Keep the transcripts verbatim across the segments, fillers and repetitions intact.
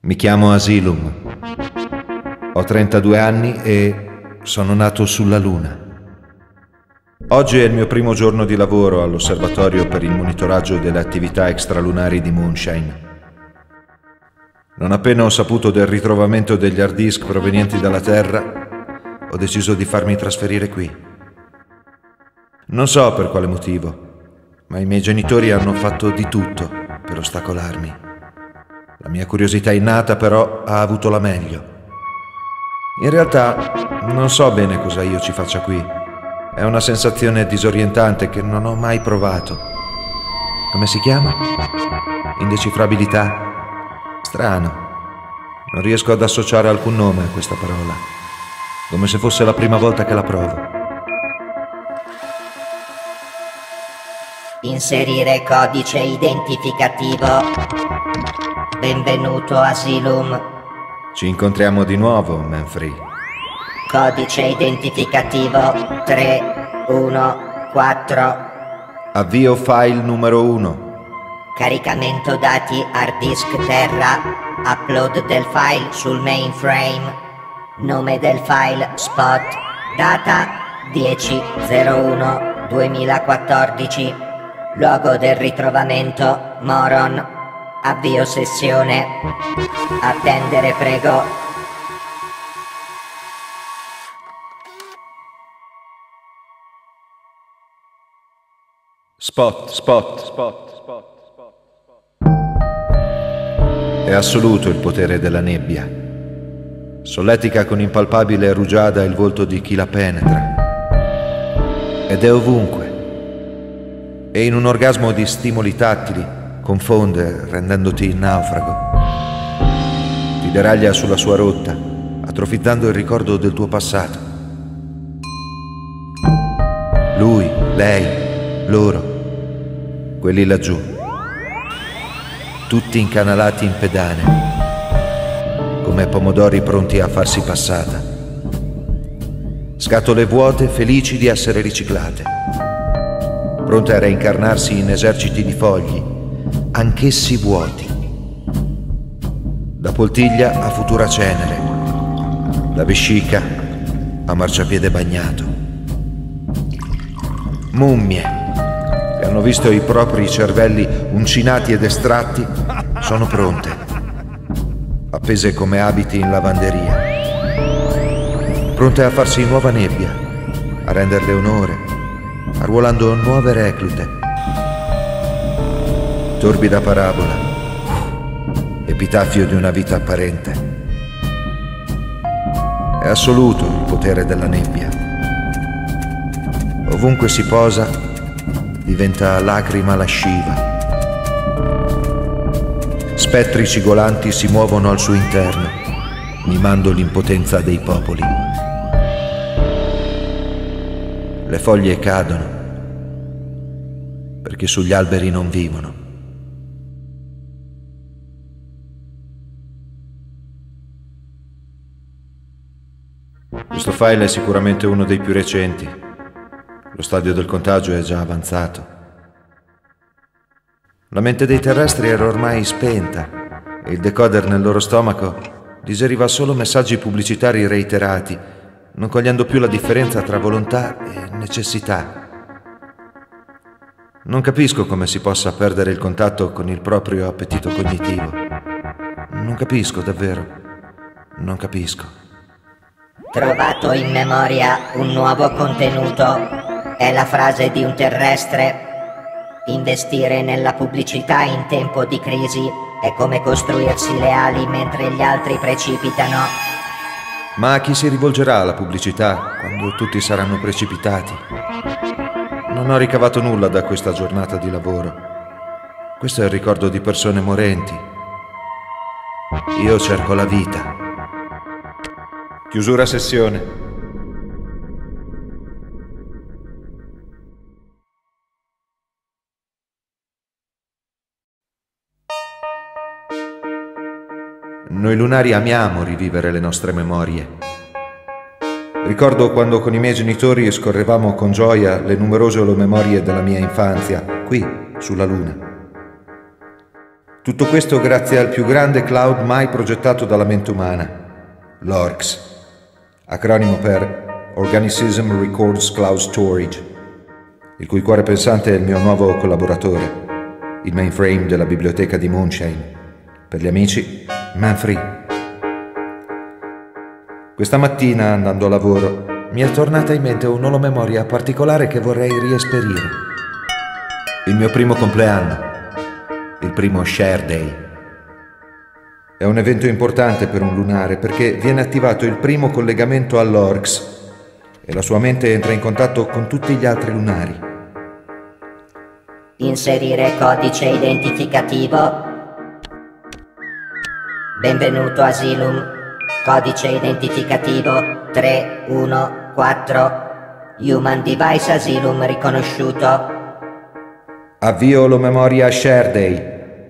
Mi chiamo Asylum. Ho trentadue anni e sono nato sulla Luna. Oggi è il mio primo giorno di lavoro all'osservatorio per il monitoraggio delle attività extralunari di Moonshine. Non appena ho saputo del ritrovamento degli hard disk provenienti dalla Terra, ho deciso di farmi trasferire qui. Non so per quale motivo, ma i miei genitori hanno fatto di tutto per ostacolarmi. La mia curiosità innata però ha avuto la meglio. In realtà non so bene cosa io ci faccia qui. È una sensazione disorientante che non ho mai provato. Come si chiama? Indecifrabilità? Strano. Non riesco ad associare alcun nome a questa parola. Come se fosse la prima volta che la provo. Inserire codice identificativo. Benvenuto Asylum. Ci incontriamo di nuovo, Manfree. Codice identificativo tre uno quattro. Avvio file numero uno. Caricamento dati hard disk Terra. Upload del file sul mainframe. Nome del file Spot. Data dieci zero uno duemilaquattordici. Luogo del ritrovamento Moron. Avvio sessione. Attendere prego. Spot, spot, spot, spot, spot. È assoluto il potere della nebbia. Solletica con impalpabile rugiada il volto di chi la penetra. Ed è ovunque. E in un orgasmo di stimoli tattili confonde, rendendoti il naufrago. Ti deraglia sulla sua rotta, atrofizzando il ricordo del tuo passato. Lui, lei, loro, quelli laggiù, tutti incanalati in pedane, come pomodori pronti a farsi passata. Scatole vuote felici di essere riciclate, pronte a reincarnarsi in eserciti di fogli, anch'essi vuoti. Da poltiglia a futura cenere, da vescica a marciapiede bagnato. Mummie che hanno visto i propri cervelli uncinati ed estratti sono pronte, appese come abiti in lavanderia, pronte a farsi nuova nebbia, a renderle onore, arruolando nuove reclute. Torbida parabola, epitaffio di una vita apparente. È assoluto il potere della nebbia. Ovunque si posa, diventa lacrima lasciva. Spettri cigolanti si muovono al suo interno, mimando l'impotenza dei popoli. Le foglie cadono, perché sugli alberi non vivono. Questo file è sicuramente uno dei più recenti. Lo stadio del contagio è già avanzato. La mente dei terrestri era ormai spenta e il decoder nel loro stomaco digeriva solo messaggi pubblicitari reiterati, non cogliendo più la differenza tra volontà e necessità. Non capisco come si possa perdere il contatto con il proprio appetito cognitivo. Non capisco davvero. Non capisco. Trovato in memoria un nuovo contenuto. È la frase di un terrestre. Investire nella pubblicità in tempo di crisi è come costruirsi le ali mentre gli altri precipitano. Ma a chi si rivolgerà alla pubblicità quando tutti saranno precipitati? Non ho ricavato nulla da questa giornata di lavoro. Questo è il ricordo di persone morenti. Io cerco la vita. Chiusura sessione. Noi lunari amiamo rivivere le nostre memorie. Ricordo quando con i miei genitori scorrevamo con gioia le numerose memorie della mia infanzia, qui, sulla Luna. Tutto questo grazie al più grande cloud mai progettato dalla mente umana, l'O R C S, acronimo per Organicism Records Cloud Storage, il cui cuore pensante è il mio nuovo collaboratore, il mainframe della biblioteca di Moonshine, per gli amici Manfree. Questa mattina, andando a lavoro, mi è tornata in mente un'olomemoria particolare che vorrei riesperire. Il mio primo compleanno, il primo Share Day. È un evento importante per un lunare perché viene attivato il primo collegamento all'O R C S e la sua mente entra in contatto con tutti gli altri lunari. Inserire codice identificativo. Benvenuto Asylum. Codice identificativo tre uno quattro. Human Device Asylum riconosciuto. Avvio l'olomemoria Share Day.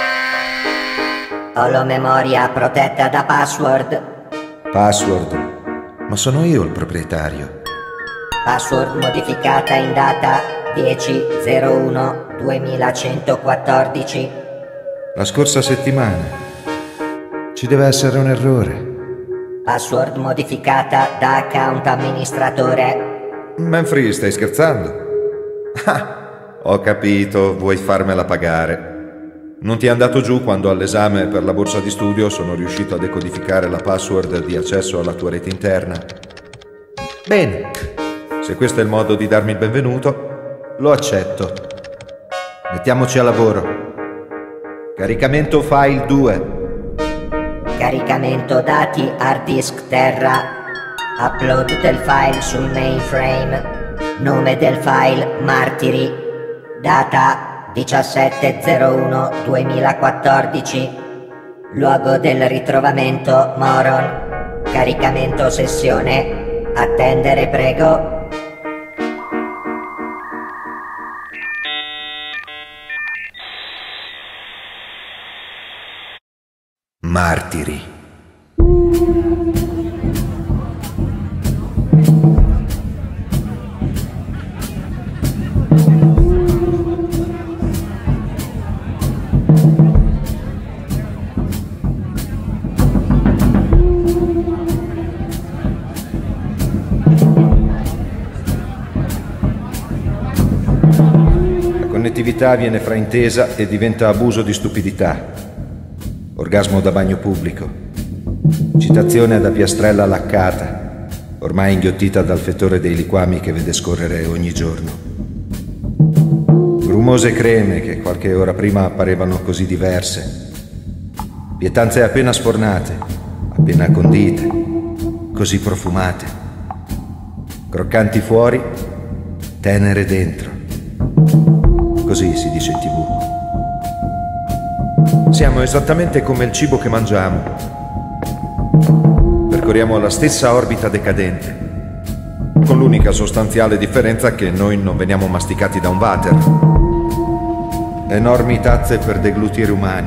Holomemoria protetta da password. Password. Ma sono io il proprietario. Password modificata in data dieci zero uno duemilacentoquattordici. La scorsa settimana. Ci deve essere un errore. Password modificata da account amministratore. Manfree, stai scherzando? Ah, ho capito, vuoi farmela pagare. Non ti è andato giù quando all'esame per la borsa di studio sono riuscito a decodificare la password di accesso alla tua rete interna? Bene, se questo è il modo di darmi il benvenuto, lo accetto. Mettiamoci a lavoro. Caricamento file due. Caricamento dati hard disk terra. Upload del file sul mainframe. Nome del file Martiri. Data diciassette zero uno duemilaquattordici. Luogo del ritrovamento Moron. Caricamento sessione. Attendere prego. Martiri. La connettività viene fraintesa e diventa abuso di stupidità. Orgasmo da bagno pubblico. Citazione da piastrella laccata, ormai inghiottita dal fetore dei liquami che vede scorrere ogni giorno. Grumose creme che qualche ora prima apparevano così diverse. Pietanze appena sfornate, appena condite, così profumate. Croccanti fuori, tenere dentro. Così si dice in tivù. Siamo esattamente come il cibo che mangiamo. Percorriamo la stessa orbita decadente, con l'unica sostanziale differenza che noi non veniamo masticati da un water. Enormi tazze per deglutire umani.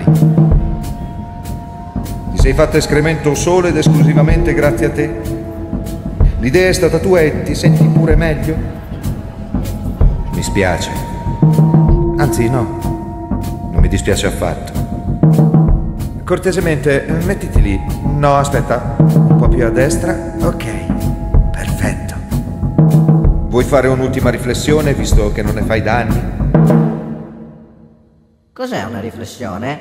Ti sei fatto escremento solo ed esclusivamente grazie a te? L'idea è stata tua e ti senti pure meglio? Mi spiace. Anzi, no, non mi dispiace affatto. Cortesemente, mettiti lì. No, aspetta, un po' più a destra. Ok, perfetto. Vuoi fare un'ultima riflessione, visto che non ne fai da anni? Cos'è una riflessione?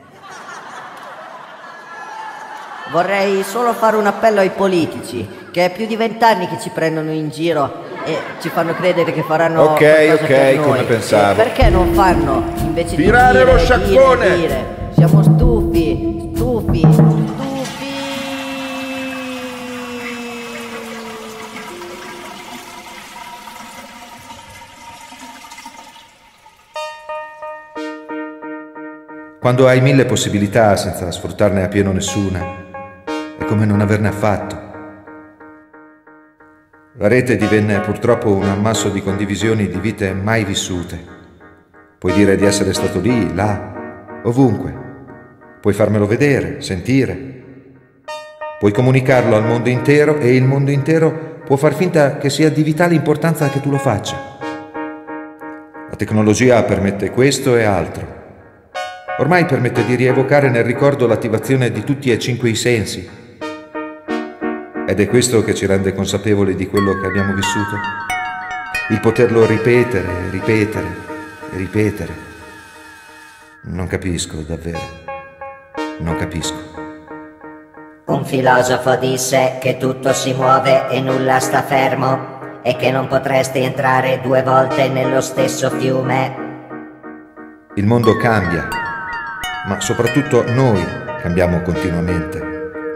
Vorrei solo fare un appello ai politici, che è più di vent'anni che ci prendono in giro e ci fanno credere che faranno Ok, qualcosa ok, per noi. come pensavo. E perché non fanno, invece Tirare di dire, lo sciacquone! dire, dire? Siamo stufi, stufi, stufi. Quando hai mille possibilità senza sfruttarne appieno nessuna, è come non averne affatto. La rete divenne purtroppo un ammasso di condivisioni di vite mai vissute. Puoi dire di essere stato lì, là, ovunque. Puoi farmelo vedere, sentire. Puoi comunicarlo al mondo intero e il mondo intero può far finta che sia di vitale importanza che tu lo faccia. La tecnologia permette questo e altro. Ormai permette di rievocare nel ricordo l'attivazione di tutti e cinque i sensi. Ed è questo che ci rende consapevoli di quello che abbiamo vissuto. Il poterlo ripetere, ripetere e ripetere. Non capisco, davvero. Non capisco. Un filosofo disse che tutto si muove e nulla sta fermo e che non potresti entrare due volte nello stesso fiume. Il mondo cambia, ma soprattutto noi cambiamo continuamente.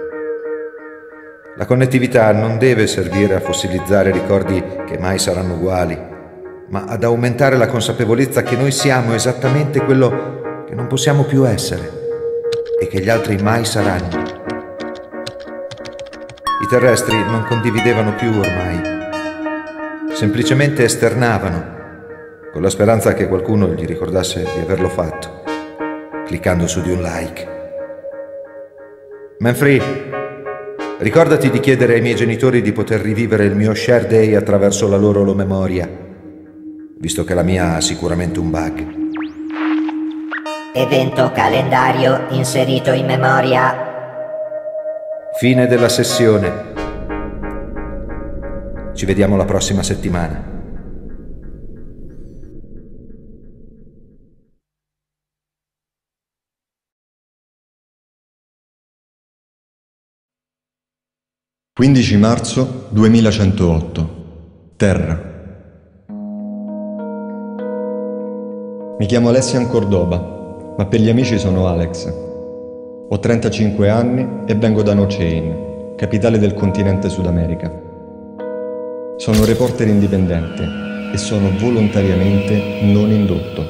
La connettività non deve servire a fossilizzare ricordi che mai saranno uguali, ma ad aumentare la consapevolezza che noi siamo esattamente quello che non possiamo più essere e che gli altri mai saranno. I terrestri non condividevano più ormai, semplicemente esternavano, con la speranza che qualcuno gli ricordasse di averlo fatto, cliccando su di un like. Manfree, ricordati di chiedere ai miei genitori di poter rivivere il mio share day attraverso la loro memoria, visto che la mia ha sicuramente un bug. Evento calendario inserito in memoria. Fine della sessione. Ci vediamo la prossima settimana. quindici marzo duemilacentotto. Terra. Mi chiamo Alessian Cordoba, ma per gli amici sono Alex. Ho trentacinque anni e vengo da Nochain, capitale del continente Sud America. Sono reporter indipendente e sono volontariamente non indotto.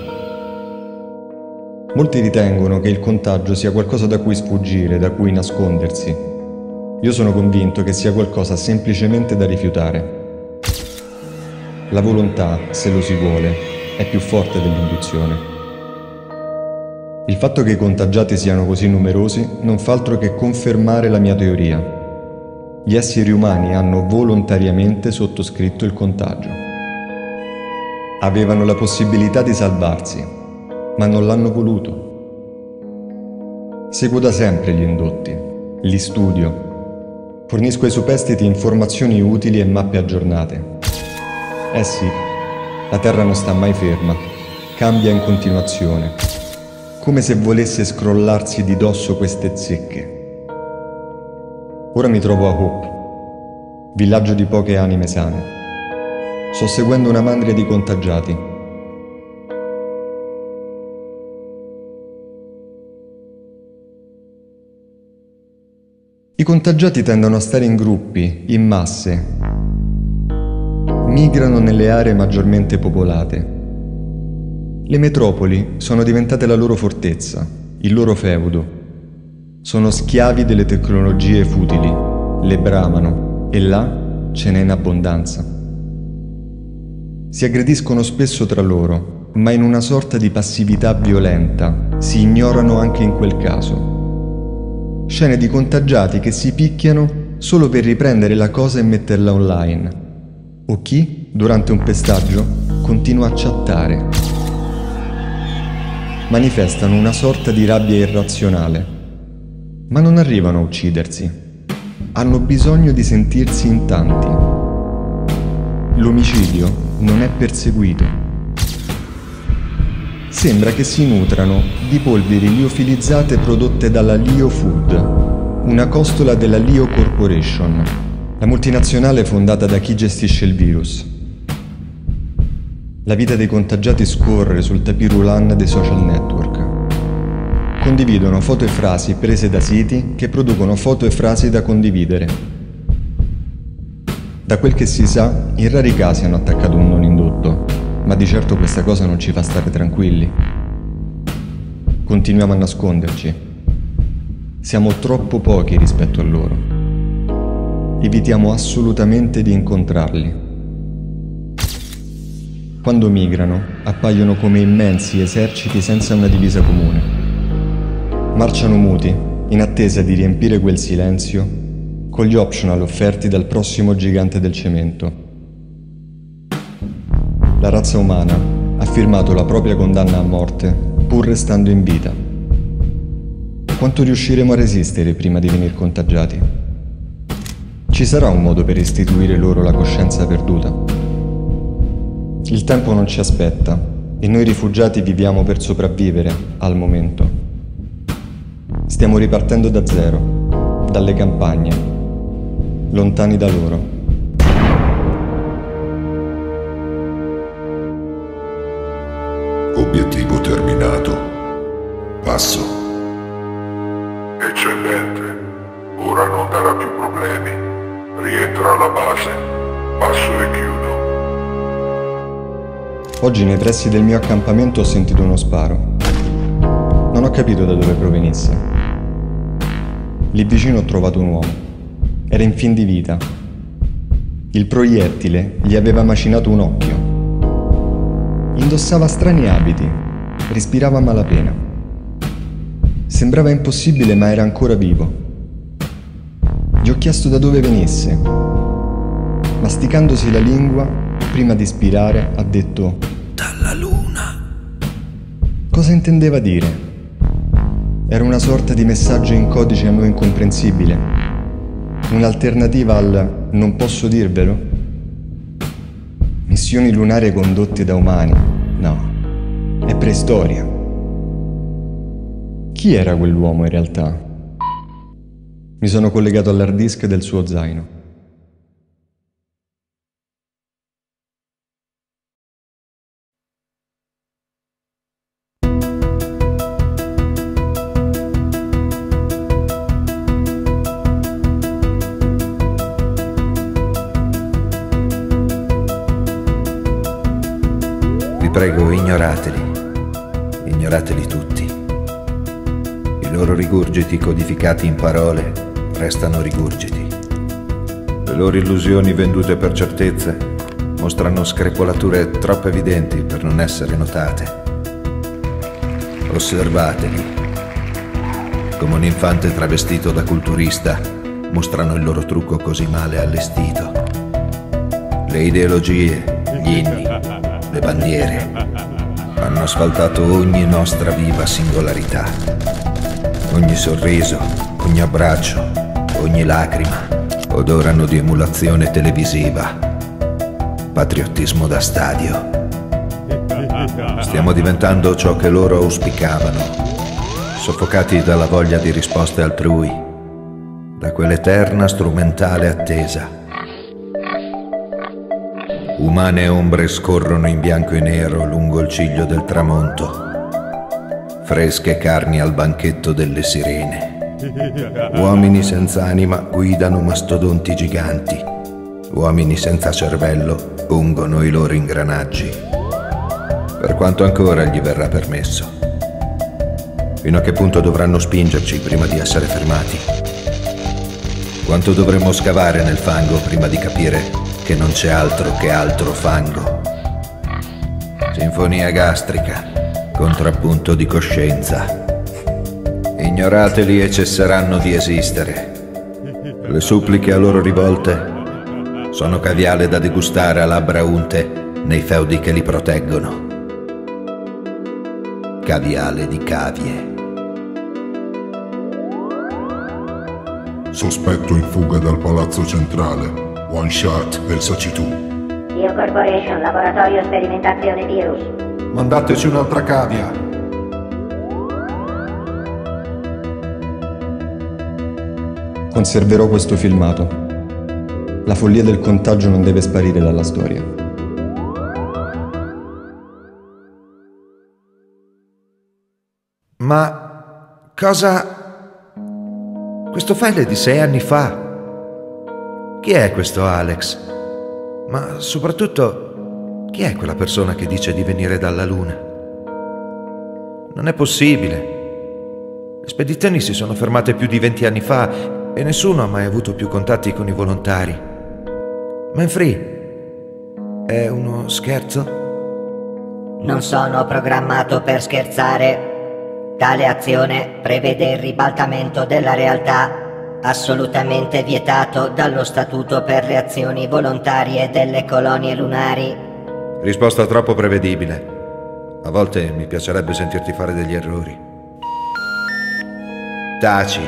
Molti ritengono che il contagio sia qualcosa da cui sfuggire, da cui nascondersi. Io sono convinto che sia qualcosa semplicemente da rifiutare. La volontà, se lo si vuole, è più forte dell'induzione. Il fatto che i contagiati siano così numerosi non fa altro che confermare la mia teoria. Gli esseri umani hanno volontariamente sottoscritto il contagio. Avevano la possibilità di salvarsi, ma non l'hanno voluto. Seguo da sempre gli indotti, li studio. Fornisco ai superstiti informazioni utili e mappe aggiornate. Eh sì, la Terra non sta mai ferma, cambia in continuazione, come se volesse scrollarsi di dosso queste zecche. Ora mi trovo a Hope, villaggio di poche anime sane. Sto seguendo una mandria di contagiati. I contagiati tendono a stare in gruppi, in masse. Migrano nelle aree maggiormente popolate. Le metropoli sono diventate la loro fortezza, il loro feudo. Sono schiavi delle tecnologie futili, le bramano e là ce n'è in abbondanza. Si aggrediscono spesso tra loro, ma in una sorta di passività violenta, si ignorano anche in quel caso. Scene di contagiati che si picchiano solo per riprendere la cosa e metterla online. O chi, durante un pestaggio, continua a chattare. Manifestano una sorta di rabbia irrazionale, ma non arrivano a uccidersi. Hanno bisogno di sentirsi in tanti. L'omicidio non è perseguito. Sembra che si nutrano di polveri liofilizzate prodotte dalla Lio Food, una costola della Lio Corporation, la multinazionale fondata da chi gestisce il virus. La vita dei contagiati scorre sul tapis roulant dei social network. Condividono foto e frasi prese da siti che producono foto e frasi da condividere. Da quel che si sa, in rari casi hanno attaccato un non indotto, ma di certo questa cosa non ci fa stare tranquilli. Continuiamo a nasconderci. Siamo troppo pochi rispetto a loro. Evitiamo assolutamente di incontrarli. Quando migrano, appaiono come immensi eserciti senza una divisa comune. Marciano muti, in attesa di riempire quel silenzio con gli optional offerti dal prossimo gigante del cemento. La razza umana ha firmato la propria condanna a morte pur restando in vita. Quanto riusciremo a resistere prima di venir contagiati? Ci sarà un modo per restituire loro la coscienza perduta? Il tempo non ci aspetta e noi rifugiati viviamo per sopravvivere al momento. Stiamo ripartendo da zero, dalle campagne, lontani da loro. Obiettivo terminato. Passo. Eccellente. Ora non darà più problemi. Rientra alla base. Passo e chiudo. Oggi nei pressi del mio accampamento ho sentito uno sparo. Non ho capito da dove provenisse. Lì vicino ho trovato un uomo. Era in fin di vita. Il proiettile gli aveva macinato un occhio. Indossava strani abiti, respirava a malapena. Sembrava impossibile, ma era ancora vivo. Gli ho chiesto da dove venisse. Masticandosi la lingua, prima di spirare, ha detto: dalla luna. Cosa intendeva dire? Era una sorta di messaggio in codice a noi incomprensibile. Un'alternativa al non posso dirvelo? Missioni lunari condotte da umani? No, è preistoria. Chi era quell'uomo in realtà? Mi sono collegato all'hard disk del suo zaino. Vi prego, ignorateli. Ignorateli tutti. I loro rigurgiti codificati in parole restano rigurgiti. Le loro illusioni vendute per certezze mostrano screpolature troppo evidenti per non essere notate. Osservateli. Come un infante travestito da culturista mostrano il loro trucco così male allestito. Le ideologie, gli inni, le bandiere hanno asfaltato ogni nostra viva singolarità. Ogni sorriso, ogni abbraccio, ogni lacrima odorano di emulazione televisiva, patriottismo da stadio. Stiamo diventando ciò che loro auspicavano, soffocati dalla voglia di risposte altrui, da quell'eterna strumentale attesa. Umane ombre scorrono in bianco e nero lungo il ciglio del tramonto, fresche carni al banchetto delle sirene. Uomini senza anima guidano mastodonti giganti, uomini senza cervello ungono i loro ingranaggi, per quanto ancora gli verrà permesso. Fino a che punto dovranno spingerci prima di essere fermati? Quanto dovremo scavare nel fango prima di capire che non c'è altro che altro fango? Sinfonia gastrica, contrappunto di coscienza. Ignorateli e cesseranno di esistere. Le suppliche a loro rivolte sono caviale da degustare a labbra unte nei feudi che li proteggono. Caviale di cavie. Sospetto in fuga dal palazzo centrale. One shot verso C due. Io Corporation, laboratorio sperimentazione virus. Mandateci un'altra cavia. Conserverò questo filmato. La follia del contagio non deve sparire dalla storia. Ma cosa... Questo file è di sei anni fa. Chi è questo Alex? Ma soprattutto, chi è quella persona che dice di venire dalla Luna? Non è possibile. Le spedizioni si sono fermate più di venti anni fa e nessuno ha mai avuto più contatti con i volontari. Manfree, è uno scherzo? Non sono programmato per scherzare. Tale azione prevede il ribaltamento della realtà, assolutamente vietato dallo Statuto per le azioni volontarie delle colonie lunari. Risposta troppo prevedibile. A volte mi piacerebbe sentirti fare degli errori. Taci.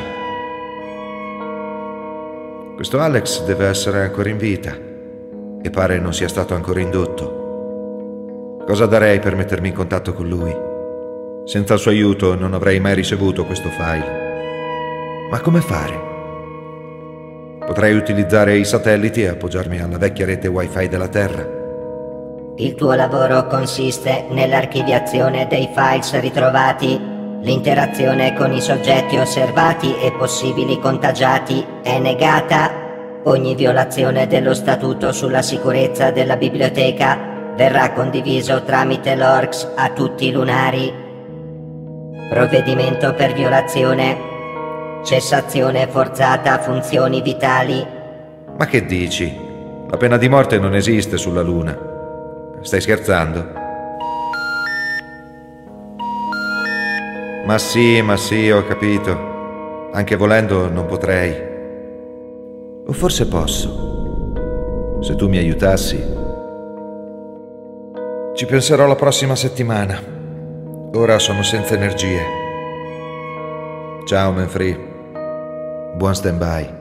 Questo Alex deve essere ancora in vita e pare non sia stato ancora indotto. Cosa darei per mettermi in contatto con lui? Senza il suo aiuto non avrei mai ricevuto questo file. Ma come fare? Potrei utilizzare i satelliti e appoggiarmi alla vecchia rete wifi della Terra. Il tuo lavoro consiste nell'archiviazione dei files ritrovati. L'interazione con i soggetti osservati e possibili contagiati è negata. Ogni violazione dello statuto sulla sicurezza della biblioteca verrà condiviso tramite l'O R C S a tutti i lunari. Provvedimento per violazione. Cessazione forzata a funzioni vitali. Ma che dici? La pena di morte non esiste sulla Luna. Stai scherzando? Ma sì, ma sì, ho capito. Anche volendo non potrei. O forse posso. Se tu mi aiutassi. Ci penserò la prossima settimana. Ora sono senza energie. Ciao, Manfree. Buon stand-by.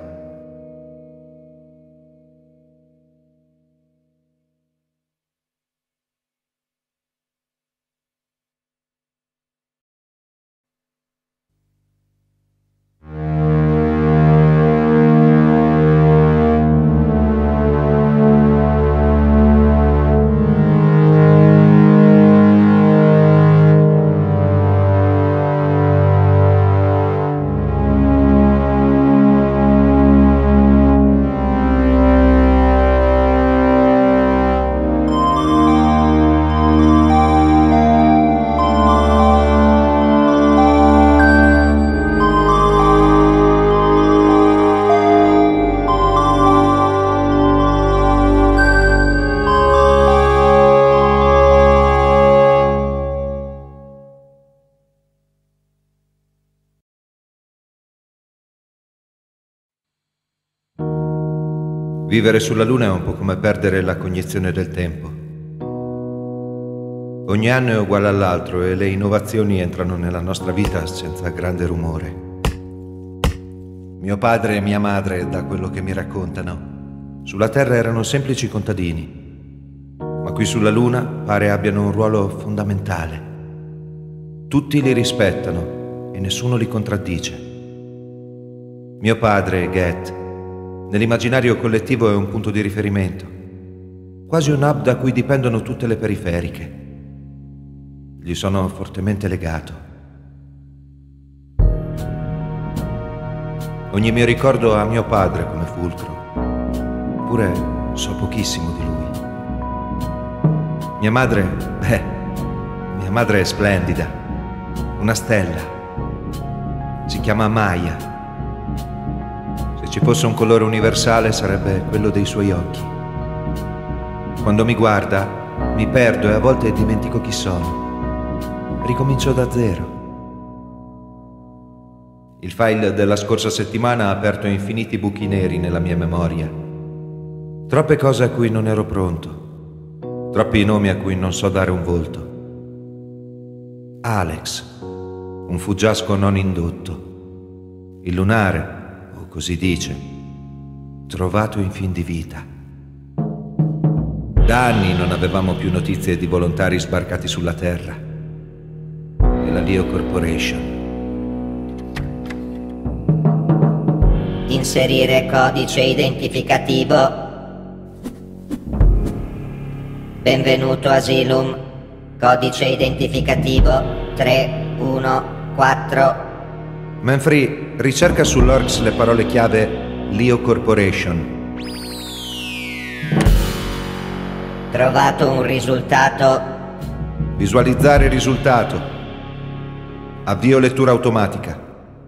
Vivere sulla Luna è un po' come perdere la cognizione del tempo. Ogni anno è uguale all'altro e le innovazioni entrano nella nostra vita senza grande rumore. Mio padre e mia madre, da quello che mi raccontano, sulla Terra erano semplici contadini, ma qui sulla Luna pare abbiano un ruolo fondamentale. Tutti li rispettano e nessuno li contraddice. Mio padre, Get, nell'immaginario collettivo è un punto di riferimento, quasi un hub da cui dipendono tutte le periferiche. Gli sono fortemente legato. Ogni mio ricordo ha mio padre come fulcro, eppure so pochissimo di lui. Mia madre, beh, mia madre è splendida, una stella. Si chiama Maya. Se ci fosse un colore universale sarebbe quello dei suoi occhi. Quando mi guarda, mi perdo e a volte dimentico chi sono. Ricomincio da zero. Il file della scorsa settimana ha aperto infiniti buchi neri nella mia memoria. Troppe cose a cui non ero pronto. Troppi nomi a cui non so dare un volto. Alex, un fuggiasco non indotto. Il lunare, così dice, trovato in fin di vita. Da anni non avevamo più notizie di volontari sbarcati sulla Terra. E la Leo Corporation. Inserire codice identificativo. Benvenuto Asylum. Codice identificativo tre uno quattro. Manfree, ricerca sull'O R C S le parole chiave Leo Corporation. Trovato un risultato. Visualizzare il risultato. Avvio lettura automatica.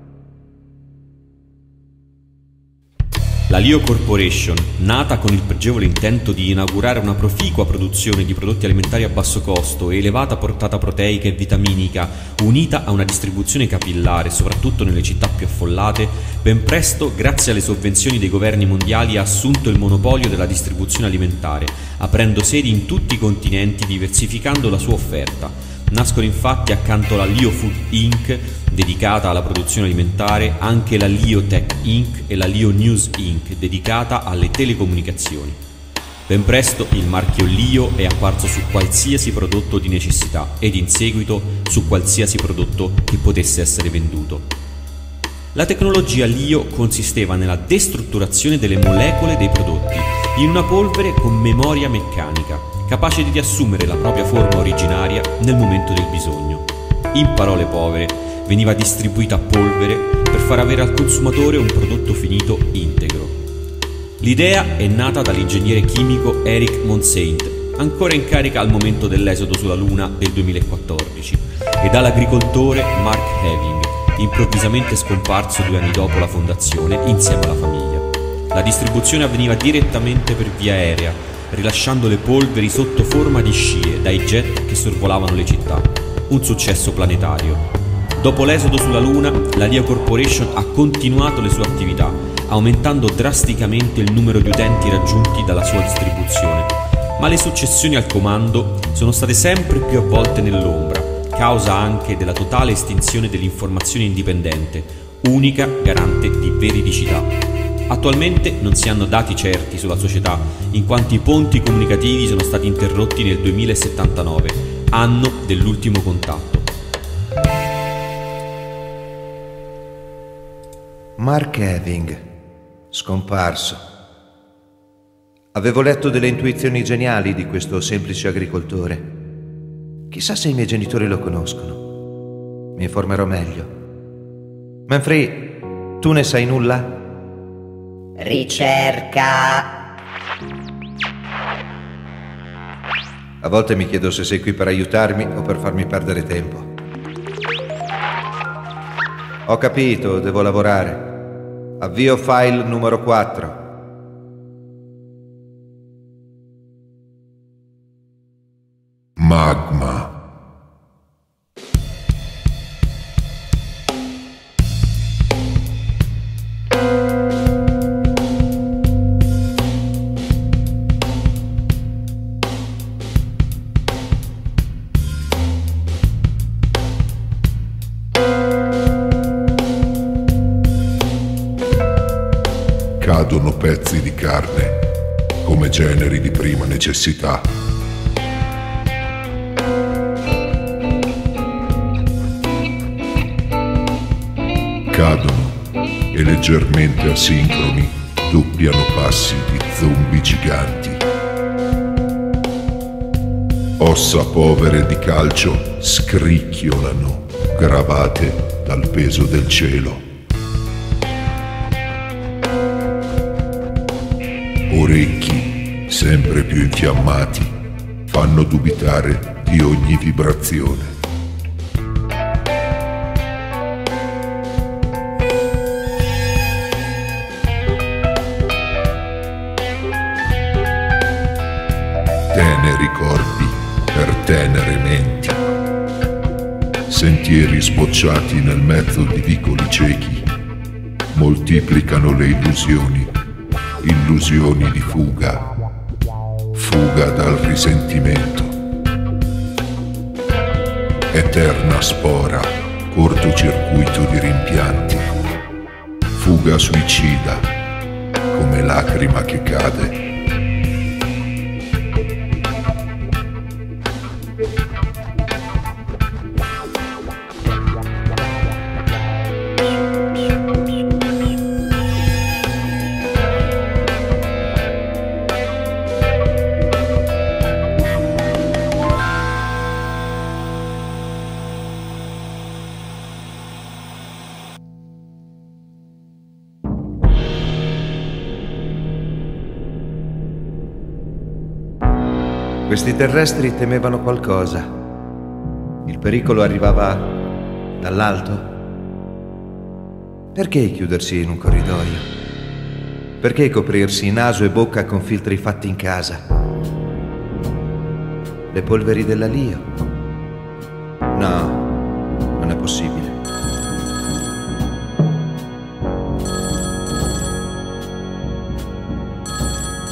La Leo Corporation, nata con il pregevole intento di inaugurare una proficua produzione di prodotti alimentari a basso costo e elevata portata proteica e vitaminica, unita a una distribuzione capillare, soprattutto nelle città più affollate, ben presto, grazie alle sovvenzioni dei governi mondiali, ha assunto il monopolio della distribuzione alimentare, aprendo sedi in tutti i continenti, diversificando la sua offerta. Nascono infatti accanto alla Lio Food incorporated, dedicata alla produzione alimentare, anche la Lio Tech incorporated e la Lio News incorporated, dedicata alle telecomunicazioni. Ben presto il marchio Lio è apparso su qualsiasi prodotto di necessità ed in seguito su qualsiasi prodotto che potesse essere venduto. La tecnologia Lio consisteva nella destrutturazione delle molecole dei prodotti in una polvere con memoria meccanica, capace di riassumere la propria forma originaria nel momento del bisogno. In parole povere, veniva distribuita a polvere per far avere al consumatore un prodotto finito integro. L'idea è nata dall'ingegnere chimico Eric Monsaint, ancora in carica al momento dell'esodo sulla Luna del duemilaquattordici, e dall'agricoltore Mark Having, improvvisamente scomparso due anni dopo la fondazione insieme alla famiglia. La distribuzione avveniva direttamente per via aerea, rilasciando le polveri sotto forma di scie dai jet che sorvolavano le città. Un successo planetario. Dopo l'esodo sulla Luna, la Lio Corporation ha continuato le sue attività, aumentando drasticamente il numero di utenti raggiunti dalla sua distribuzione, ma le successioni al comando sono state sempre più avvolte nell'ombra, causa anche della totale estinzione dell'informazione indipendente, unica garante di veridicità. Attualmente non si hanno dati certi sulla società, in quanto i ponti comunicativi sono stati interrotti nel duemilasettantanove, anno dell'ultimo contatto. Mark Having, scomparso. Avevo letto delle intuizioni geniali di questo semplice agricoltore. Chissà se i miei genitori lo conoscono. Mi informerò meglio. Manfred, tu ne sai nulla? Ricerca. A volte mi chiedo se sei qui per aiutarmi o per farmi perdere tempo. Ho capito, devo lavorare. Avvio file numero quattro. Magma. Cadono pezzi di carne, come generi di prima necessità. Cadono e leggermente asincroni doppiano passi di zombie giganti. Ossa povere di calcio scricchiolano, gravate dal peso del cielo. Orecchi, sempre più infiammati, fanno dubitare di ogni vibrazione. Teneri corpi per tenere menti. Sentieri sbocciati nel mezzo di vicoli ciechi moltiplicano le illusioni. Illusioni di fuga, fuga dal risentimento. Eterna spora, cortocircuito di rimpianti. Fuga suicida, come lacrima che cade. Questi terrestri temevano qualcosa. Il pericolo arrivava dall'alto. Perché chiudersi in un corridoio? Perché coprirsi naso e bocca con filtri fatti in casa? Le polveri della Lio? No, non è possibile.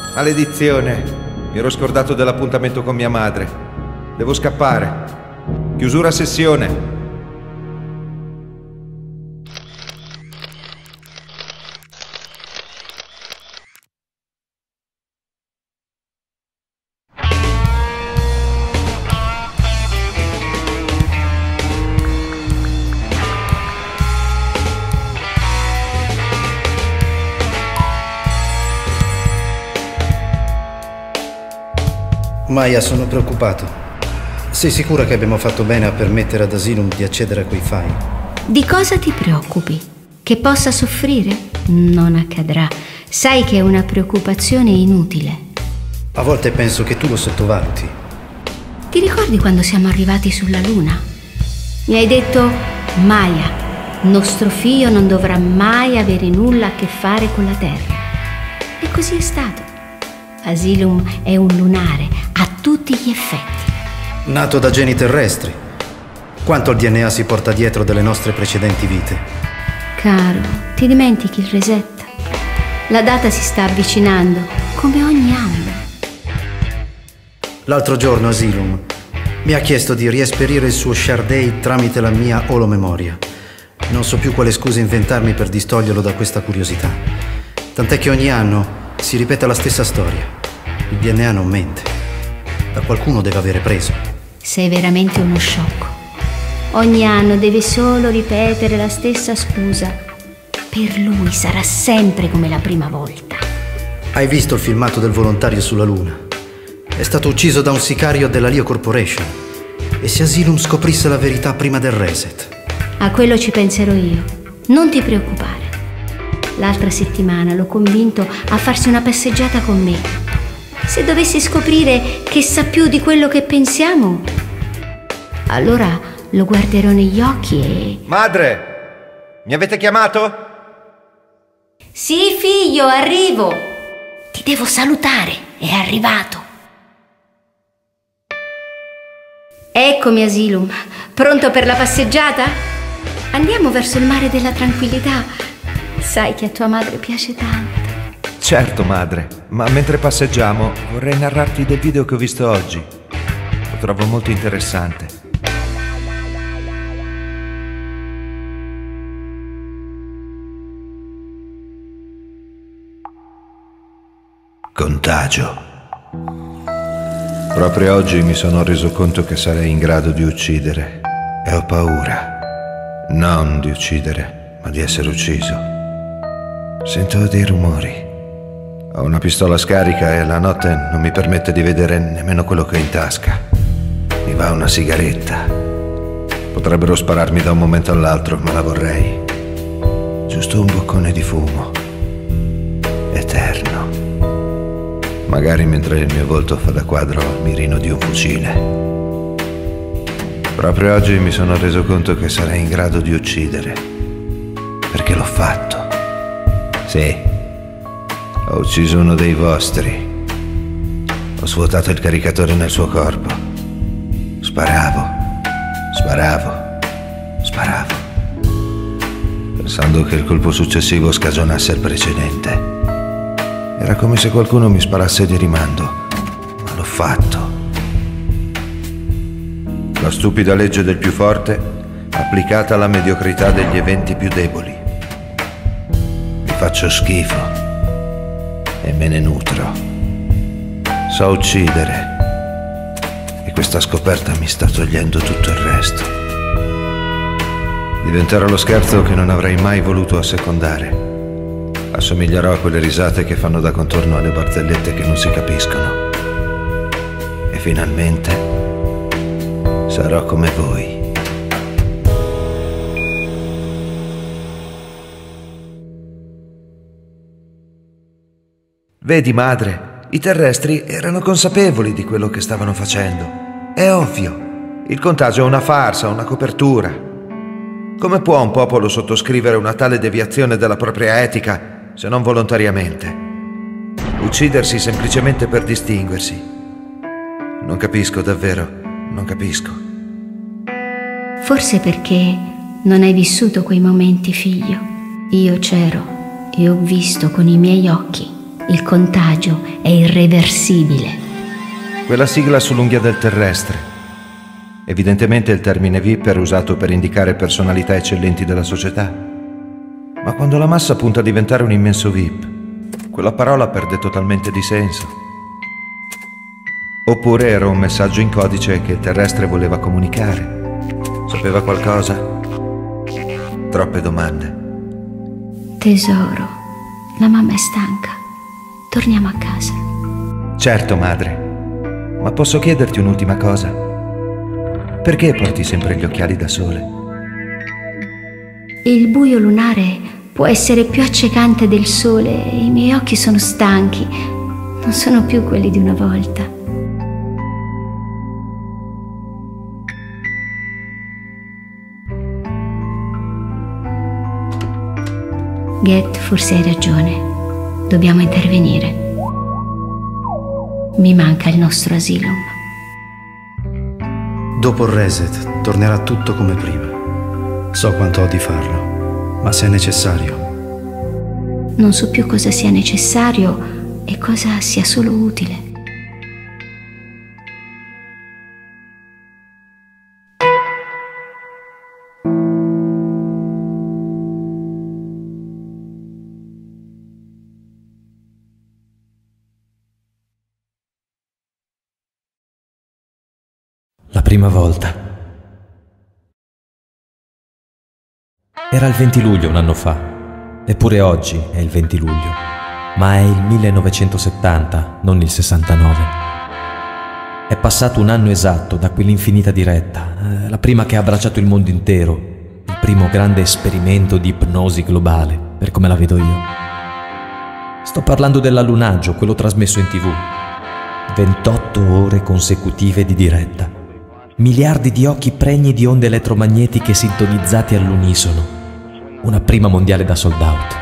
Maledizione! Mi ero scordato dell'appuntamento con mia madre. Devo scappare. Chiusura sessione. Maya, sono preoccupato. Sei sicura che abbiamo fatto bene a permettere ad Asylum di accedere a quei file? Di cosa ti preoccupi? Che possa soffrire? Non accadrà. Sai che è una preoccupazione inutile. A volte penso che tu lo sottovaluti. Ti ricordi quando siamo arrivati sulla Luna? Mi hai detto: Maya, nostro figlio non dovrà mai avere nulla a che fare con la Terra. E così è stato. Asylum è un lunare a tutti gli effetti. Nato da geni terrestri. Quanto il D N A si porta dietro delle nostre precedenti vite? Caro, ti dimentichi il reset? La data si sta avvicinando, come ogni anno. L'altro giorno Asylum mi ha chiesto di riesperire il suo Shardei tramite la mia olomemoria. Non so più quale scusa inventarmi per distoglierlo da questa curiosità. Tant'è che ogni anno si ripete la stessa storia. Il D N A non mente. Da qualcuno deve avere preso. Sei veramente uno sciocco. Ogni anno deve solo ripetere la stessa scusa. Per lui sarà sempre come la prima volta. Hai visto il filmato del volontario sulla Luna? È stato ucciso da un sicario della Leo Corporation. E se Asylum scoprisse la verità prima del reset? A quello ci penserò io. Non ti preoccupare. L'altra settimana l'ho convinto a farsi una passeggiata con me. Se dovessi scoprire che sa più di quello che pensiamo, allora lo guarderò negli occhi e... Madre, mi avete chiamato? Sì, figlio, arrivo. Ti devo salutare, è arrivato. Eccomi, Asylum. Pronto per la passeggiata? Andiamo verso il mare della tranquillità. Sai che a tua madre piace tanto. Certo, madre, ma mentre passeggiamo vorrei narrarti del video che ho visto oggi. Lo trovo molto interessante. Contagio. Proprio oggi mi sono reso conto che sarei in grado di uccidere e ho paura. Non di uccidere, ma di essere ucciso. Sento dei rumori. Ho una pistola scarica e la notte non mi permette di vedere nemmeno quello che ho in tasca. Mi va una sigaretta. Potrebbero spararmi da un momento all'altro, ma la vorrei. Giusto un boccone di fumo. Eterno. Magari mentre il mio volto fa da quadro al mirino di un fucile. Proprio oggi mi sono reso conto che sarei in grado di uccidere. Perché l'ho fatto. Sì, ho ucciso uno dei vostri. Ho svuotato il caricatore nel suo corpo. Sparavo, sparavo, sparavo, pensando che il colpo successivo scagionasse il precedente. Era come se qualcuno mi sparasse di rimando, ma l'ho fatto. La stupida legge del più forte applicata alla mediocrità degli eventi più deboli. Faccio schifo e me ne nutro. So uccidere e questa scoperta mi sta togliendo tutto il resto. Diventerò lo scherzo che non avrei mai voluto assecondare. Assomiglierò a quelle risate che fanno da contorno alle barzellette che non si capiscono. E finalmente sarò come voi. Vedi, madre, i terrestri erano consapevoli di quello che stavano facendo. È ovvio. Il contagio è una farsa, una copertura. Come può un popolo sottoscrivere una tale deviazione dalla propria etica, se non volontariamente? Uccidersi semplicemente per distinguersi. Non capisco, davvero, non capisco. Forse perché non hai vissuto quei momenti, figlio. Io c'ero e ho visto con i miei occhi. Il contagio è irreversibile. Quella sigla sull'unghia del terrestre. Evidentemente il termine V I P era usato per indicare personalità eccellenti della società. Ma quando la massa punta a diventare un immenso V I P, quella parola perde totalmente di senso. Oppure era un messaggio in codice che il terrestre voleva comunicare. Sapeva qualcosa? Troppe domande. Tesoro, la mamma è stanca. Torniamo a casa. Certo, madre. Ma posso chiederti un'ultima cosa? Perché porti sempre gli occhiali da sole? Il buio lunare può essere più accecante del sole e i miei occhi sono stanchi. Non sono più quelli di una volta. Get, forse hai ragione. Dobbiamo intervenire. Mi manca il nostro asylum. Dopo il reset tornerà tutto come prima. So quanto ho di farlo, ma se è necessario. Non so più cosa sia necessario e cosa sia solo utile. La prima volta. Era il venti luglio un anno fa, eppure oggi è il venti luglio, ma è il millenovecentosettanta, non il sessantanove. È passato un anno esatto da quell'infinita diretta, eh, la prima che ha abbracciato il mondo intero, il primo grande esperimento di ipnosi globale, per come la vedo io. Sto parlando dell'allunaggio, quello trasmesso in tivù. ventotto ore consecutive di diretta. Miliardi di occhi pregni di onde elettromagnetiche sintonizzati all'unisono. Una prima mondiale da sold out.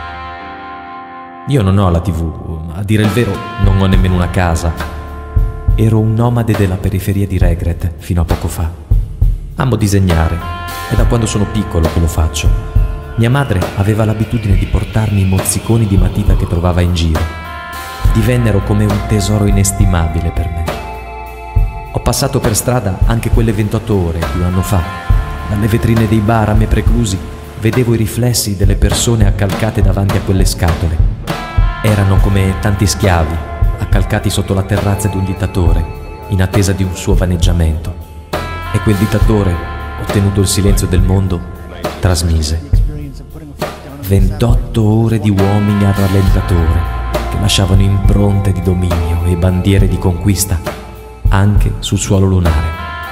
Io non ho la tivù, a dire il vero non ho nemmeno una casa. Ero un nomade della periferia di Regret fino a poco fa. Amo disegnare, è da quando sono piccolo che lo faccio. Mia madre aveva l'abitudine di portarmi i mozziconi di matita che trovava in giro. Divennero come un tesoro inestimabile per me. Ho passato per strada anche quelle ventotto ore di un anno fa. Dalle vetrine dei bar a me preclusi vedevo i riflessi delle persone accalcate davanti a quelle scatole. Erano come tanti schiavi accalcati sotto la terrazza di un dittatore in attesa di un suo vaneggiamento. E quel dittatore, ottenuto il silenzio del mondo, trasmise ventotto ore di uomini al rallentatore che lasciavano impronte di dominio e bandiere di conquista anche sul suolo lunare.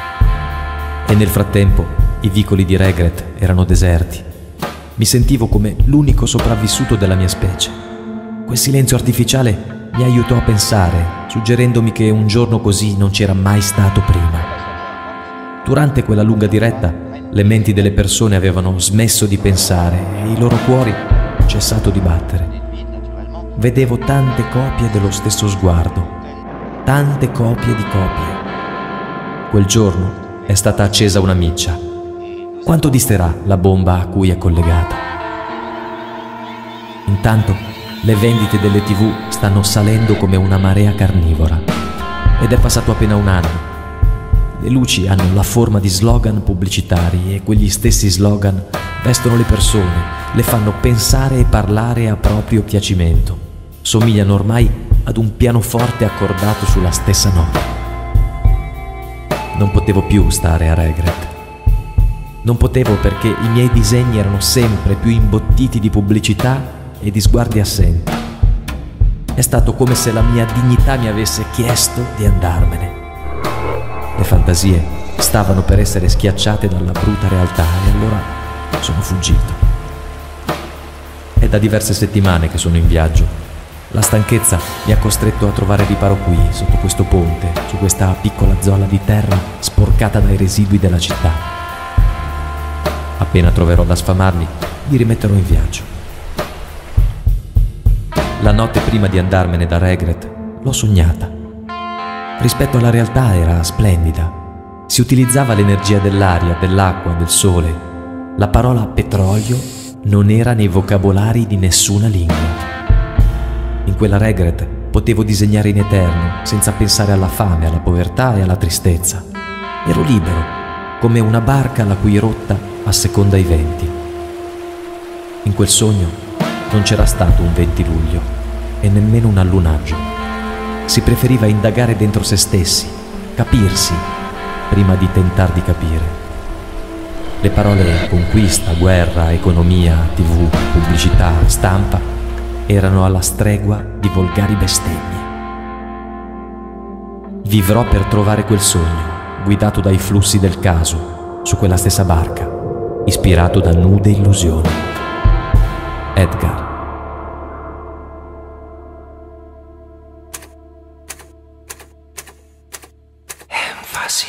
E nel frattempo i vicoli di Regret erano deserti. Mi sentivo come l'unico sopravvissuto della mia specie. Quel silenzio artificiale mi aiutò a pensare, suggerendomi che un giorno così non c'era mai stato prima. Durante quella lunga diretta, le menti delle persone avevano smesso di pensare e i loro cuori cessato di battere. Vedevo tante copie dello stesso sguardo. Tante copie di copie. Quel giorno è stata accesa una miccia. Quanto disterà la bomba a cui è collegata? Intanto le vendite delle tivù stanno salendo come una marea carnivora. Ed è passato appena un anno. Le luci hanno la forma di slogan pubblicitari e quegli stessi slogan vestono le persone, le fanno pensare e parlare a proprio piacimento. Somigliano ormai ad un pianoforte accordato sulla stessa nota. Non potevo più stare a Regret. Non potevo perché i miei disegni erano sempre più imbottiti di pubblicità e di sguardi assenti. È stato come se la mia dignità mi avesse chiesto di andarmene. Le fantasie stavano per essere schiacciate dalla bruta realtà e allora sono fuggito. È da diverse settimane che sono in viaggio. La stanchezza mi ha costretto a trovare riparo qui, sotto questo ponte, su questa piccola zolla di terra sporcata dai residui della città. Appena troverò da sfamarmi, mi rimetterò in viaggio. La notte prima di andarmene da Regret l'ho sognata. Rispetto alla realtà era splendida. Si utilizzava l'energia dell'aria, dell'acqua, del sole. La parola petrolio non era nei vocabolari di nessuna lingua. In quella Regret potevo disegnare in eterno, senza pensare alla fame, alla povertà e alla tristezza. Ero libero, come una barca la cui rotta asseconda i venti. In quel sogno non c'era stato un venti luglio e nemmeno un allunaggio. Si preferiva indagare dentro se stessi, capirsi, prima di tentar di capire. Le parole conquista, guerra, economia, tivù, pubblicità, stampa erano alla stregua di volgari bestemmie. Vivrò per trovare quel sogno, guidato dai flussi del caso, su quella stessa barca, ispirato da nude illusioni. Edgar. Enfasi.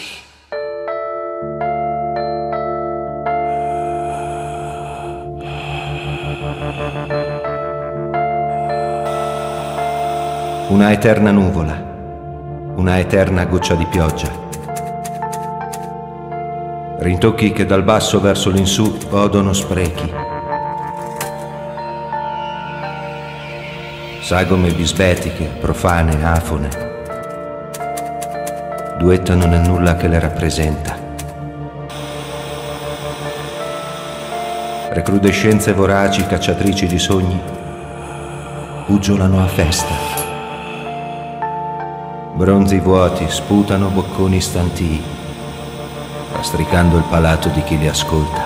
Una eterna nuvola, una eterna goccia di pioggia. Rintocchi che dal basso verso l'insù odono sprechi. Sagome bisbetiche, profane, afone, duettano nel nulla che le rappresenta. Recrudescenze voraci, cacciatrici di sogni, uggiolano a festa. Bronzi vuoti sputano bocconi stantii, lastricando il palato di chi li ascolta.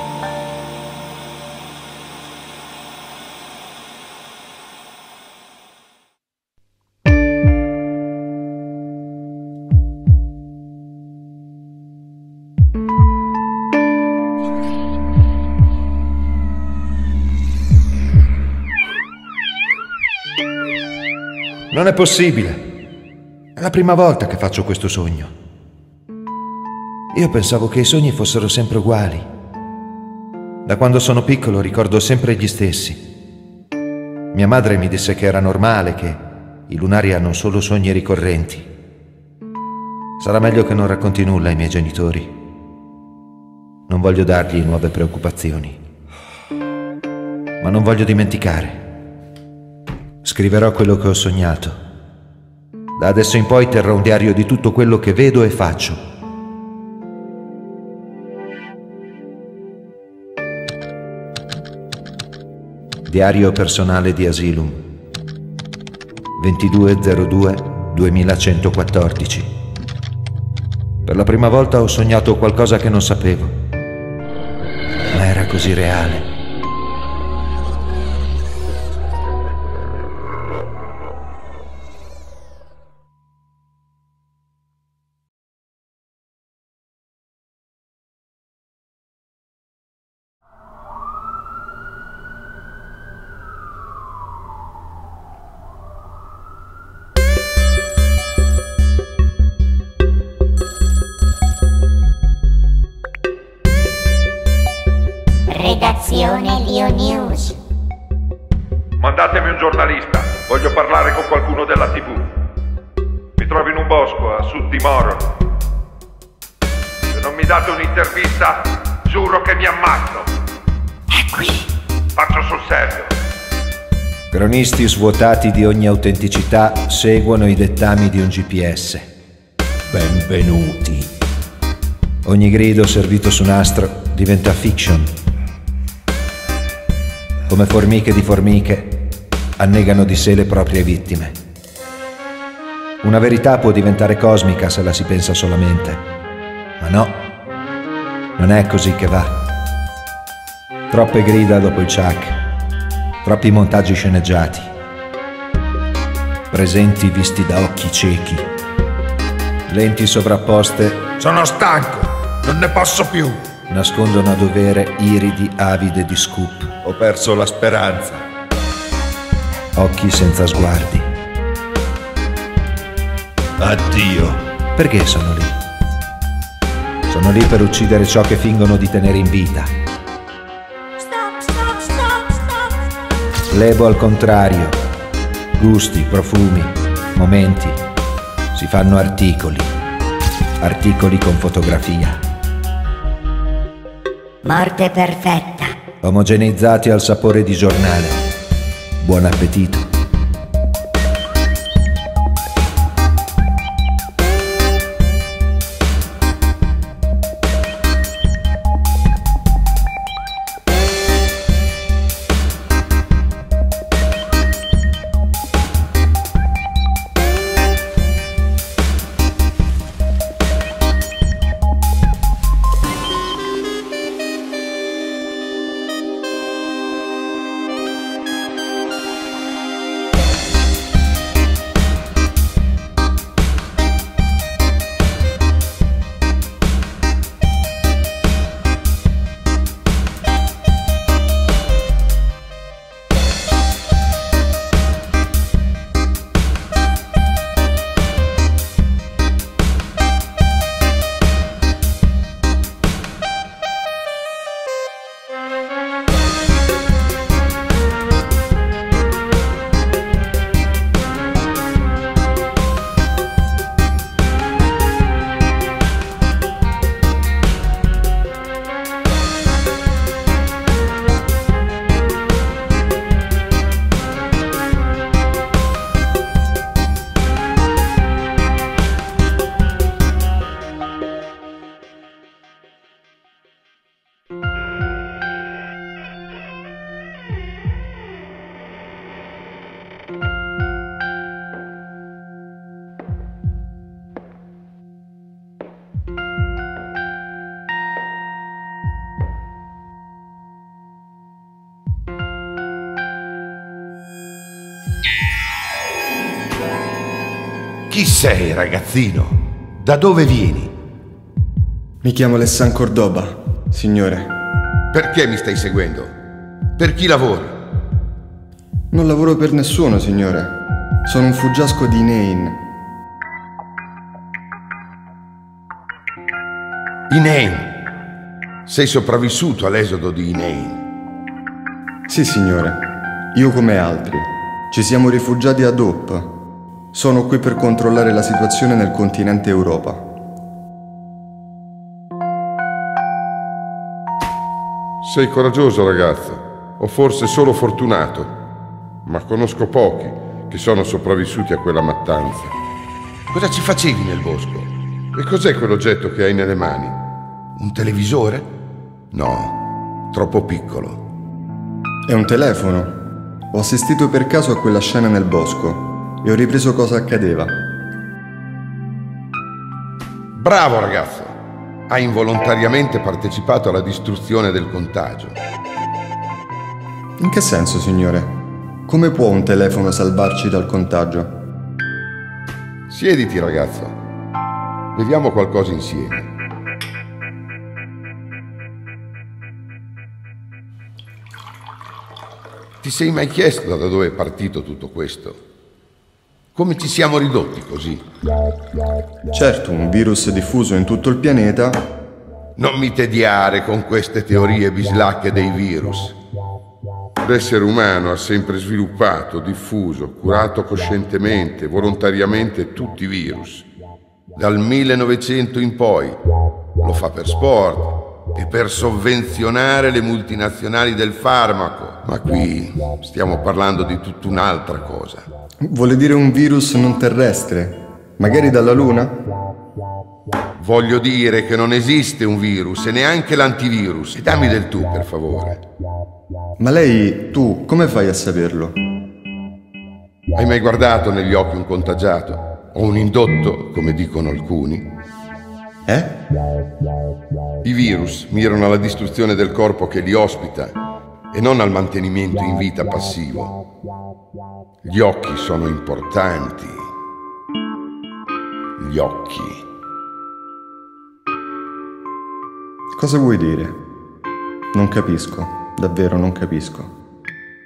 Non è possibile. È la prima volta che faccio questo sogno. Io pensavo che i sogni fossero sempre uguali. Da quando sono piccolo ricordo sempre gli stessi. Mia madre mi disse che era normale, che i lunari hanno solo sogni ricorrenti. Sarà meglio che non racconti nulla ai miei genitori. Non voglio dargli nuove preoccupazioni. Ma non voglio dimenticare. Scriverò quello che ho sognato. Da adesso in poi terrò un diario di tutto quello che vedo e faccio. Diario personale di Asylum, ventidue zero due duemilacentoquattordici. Per la prima volta ho sognato qualcosa che non sapevo, ma era così reale. Redazione Lio News. Mandatemi un giornalista, voglio parlare con qualcuno della tivù. Mi trovo in un bosco a Sud Timor. Se non mi date un'intervista, giuro che mi ammazzo. È qui. Faccio sul serio. Cronisti svuotati di ogni autenticità seguono i dettami di un G P S. Benvenuti. Ogni grido servito su nastro diventa fiction. Come formiche di formiche, annegano di sé le proprie vittime. Una verità può diventare cosmica se la si pensa solamente, ma no, non è così che va. Troppe grida dopo il ciak, troppi montaggi sceneggiati, presenti visti da occhi ciechi, lenti sovrapposte. Sono stanco, non ne posso più. Nascondono a dovere iridi avide di scoop. Ho perso la speranza. Occhi senza sguardi. Addio. Perché sono lì? Sono lì per uccidere ciò che fingono di tenere in vita. Stop, stop, stop, stop. Lebo al contrario. Gusti, profumi, momenti. Si fanno articoli. Articoli con fotografia. Morte perfetta. Omogeneizzati al sapore di giornale. Buon appetito. Chi sei, ragazzino? Da dove vieni? Mi chiamo Alessan Cordoba, signore. Perché mi stai seguendo? Per chi lavori? Non lavoro per nessuno, signore. Sono un fuggiasco di Inain. Inain? Sei sopravvissuto all'esodo di Inain? Sì, signore. Io come altri. Ci siamo rifugiati ad Hope. Sono qui per controllare la situazione nel continente Europa. Sei coraggioso, ragazzo, o forse solo fortunato, ma conosco pochi che sono sopravvissuti a quella mattanza. Cosa ci facevi nel bosco? E cos'è quell'oggetto che hai nelle mani? Un televisore? No, troppo piccolo. È un telefono. Ho assistito per caso a quella scena nel bosco e ho ripreso cosa accadeva. Bravo, ragazzo! Hai involontariamente partecipato alla distruzione del contagio. In che senso, signore? Come può un telefono salvarci dal contagio? Siediti, ragazzo. Beviamo qualcosa insieme. Ti sei mai chiesto da dove è partito tutto questo? Come ci siamo ridotti così? Certo, un virus diffuso in tutto il pianeta. Non mi tediare con queste teorie bislacche dei virus. L'essere umano ha sempre sviluppato, diffuso, curato coscientemente, volontariamente tutti i virus. Dal millenovecento in poi. Lo fa per sport e per sovvenzionare le multinazionali del farmaco. Ma qui stiamo parlando di tutta un'altra cosa. Vuole dire un virus non terrestre? Magari dalla Luna? Voglio dire che non esiste un virus e neanche l'antivirus. E dammi del tu, per favore. Ma lei, tu, come fai a saperlo? Hai mai guardato negli occhi un contagiato? O un indotto, come dicono alcuni? Eh? I virus mirano alla distruzione del corpo che li ospita e non al mantenimento in vita passivo. Gli occhi sono importanti. Gli occhi. Cosa vuoi dire? Non capisco, davvero non capisco.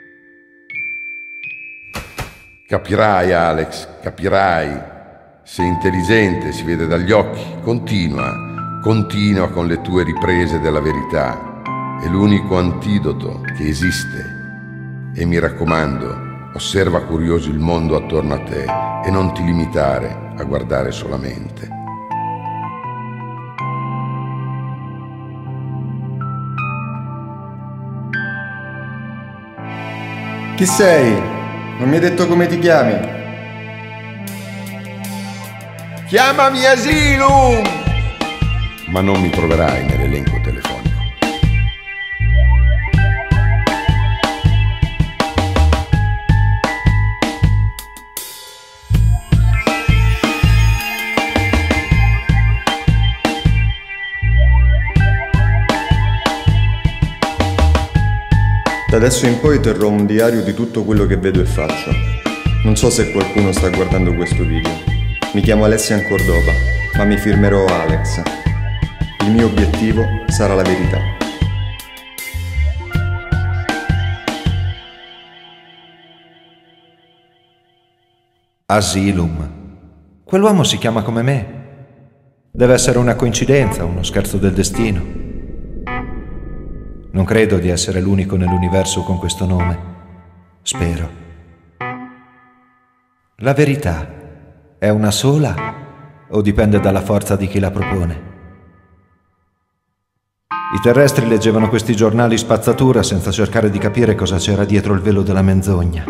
Capirai, Alex, capirai. Sei intelligente, si vede dagli occhi. Continua, continua con le tue riprese della verità. È l'unico antidoto che esiste. E mi raccomando, osserva curioso il mondo attorno a te e non ti limitare a guardare solamente. Chi sei? Non mi hai detto come ti chiami? Chiamami Asylum! Ma non mi troverai nell'elenco telefonico. Da adesso in poi terrò un diario di tutto quello che vedo e faccio. Non so se qualcuno sta guardando questo video. Mi chiamo Alessan Cordoba, ma mi firmerò Alex. Il mio obiettivo sarà la verità. Asylum. Quell'uomo si chiama come me. Deve essere una coincidenza, uno scherzo del destino. Non credo di essere l'unico nell'universo con questo nome. Spero. La verità è una sola o dipende dalla forza di chi la propone? I terrestri leggevano questi giornali spazzatura senza cercare di capire cosa c'era dietro il velo della menzogna.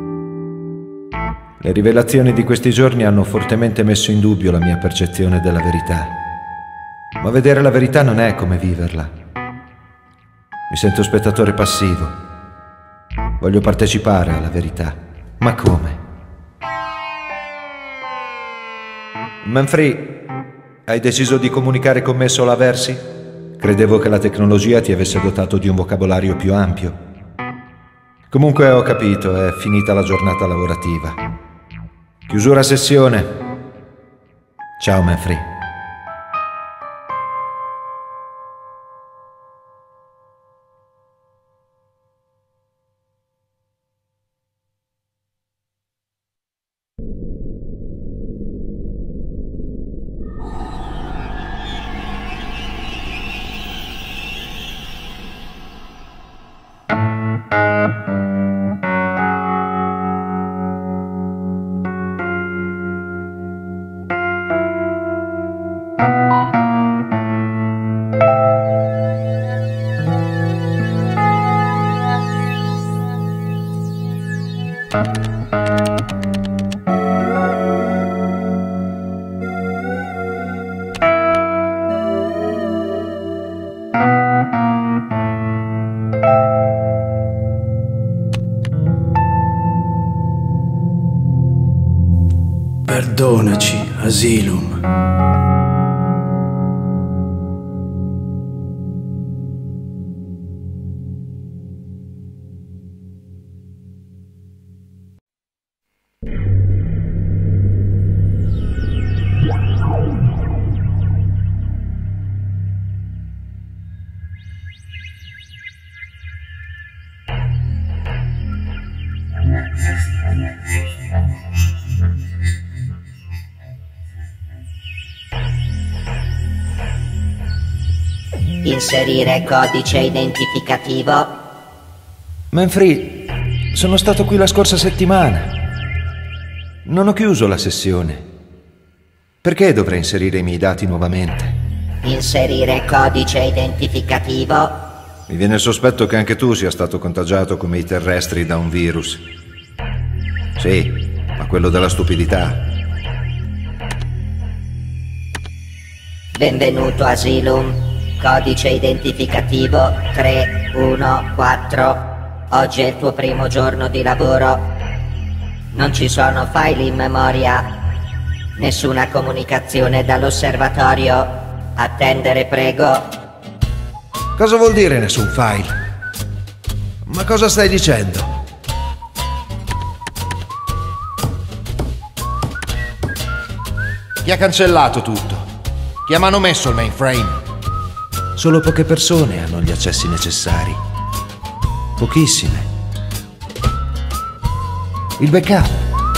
Le rivelazioni di questi giorni hanno fortemente messo in dubbio la mia percezione della verità. Ma vedere la verità non è come viverla. Mi sento spettatore passivo. Voglio partecipare alla verità. Ma come? Manfree, hai deciso di comunicare con me solo a versi? Credevo che la tecnologia ti avesse dotato di un vocabolario più ampio. Comunque ho capito, è finita la giornata lavorativa. Chiusura sessione. Ciao, Manfree. Perdonaci, Asylum. Inserire codice identificativo. Manfree, sono stato qui la scorsa settimana. Non ho chiuso la sessione. Perché dovrei inserire i miei dati nuovamente? Inserire codice identificativo. Mi viene il sospetto che anche tu sia stato contagiato come i terrestri da un virus. Sì, ma quello della stupidità. Benvenuto, Asylum. Codice identificativo tre uno quattro. Oggi è il tuo primo giorno di lavoro. Non ci sono file in memoria. Nessuna comunicazione dall'osservatorio. Attendere, prego. Cosa vuol dire nessun file? Ma cosa stai dicendo? Chi ha cancellato tutto? Chi ha manomesso il mainframe? Solo poche persone hanno gli accessi necessari. Pochissime. Il backup.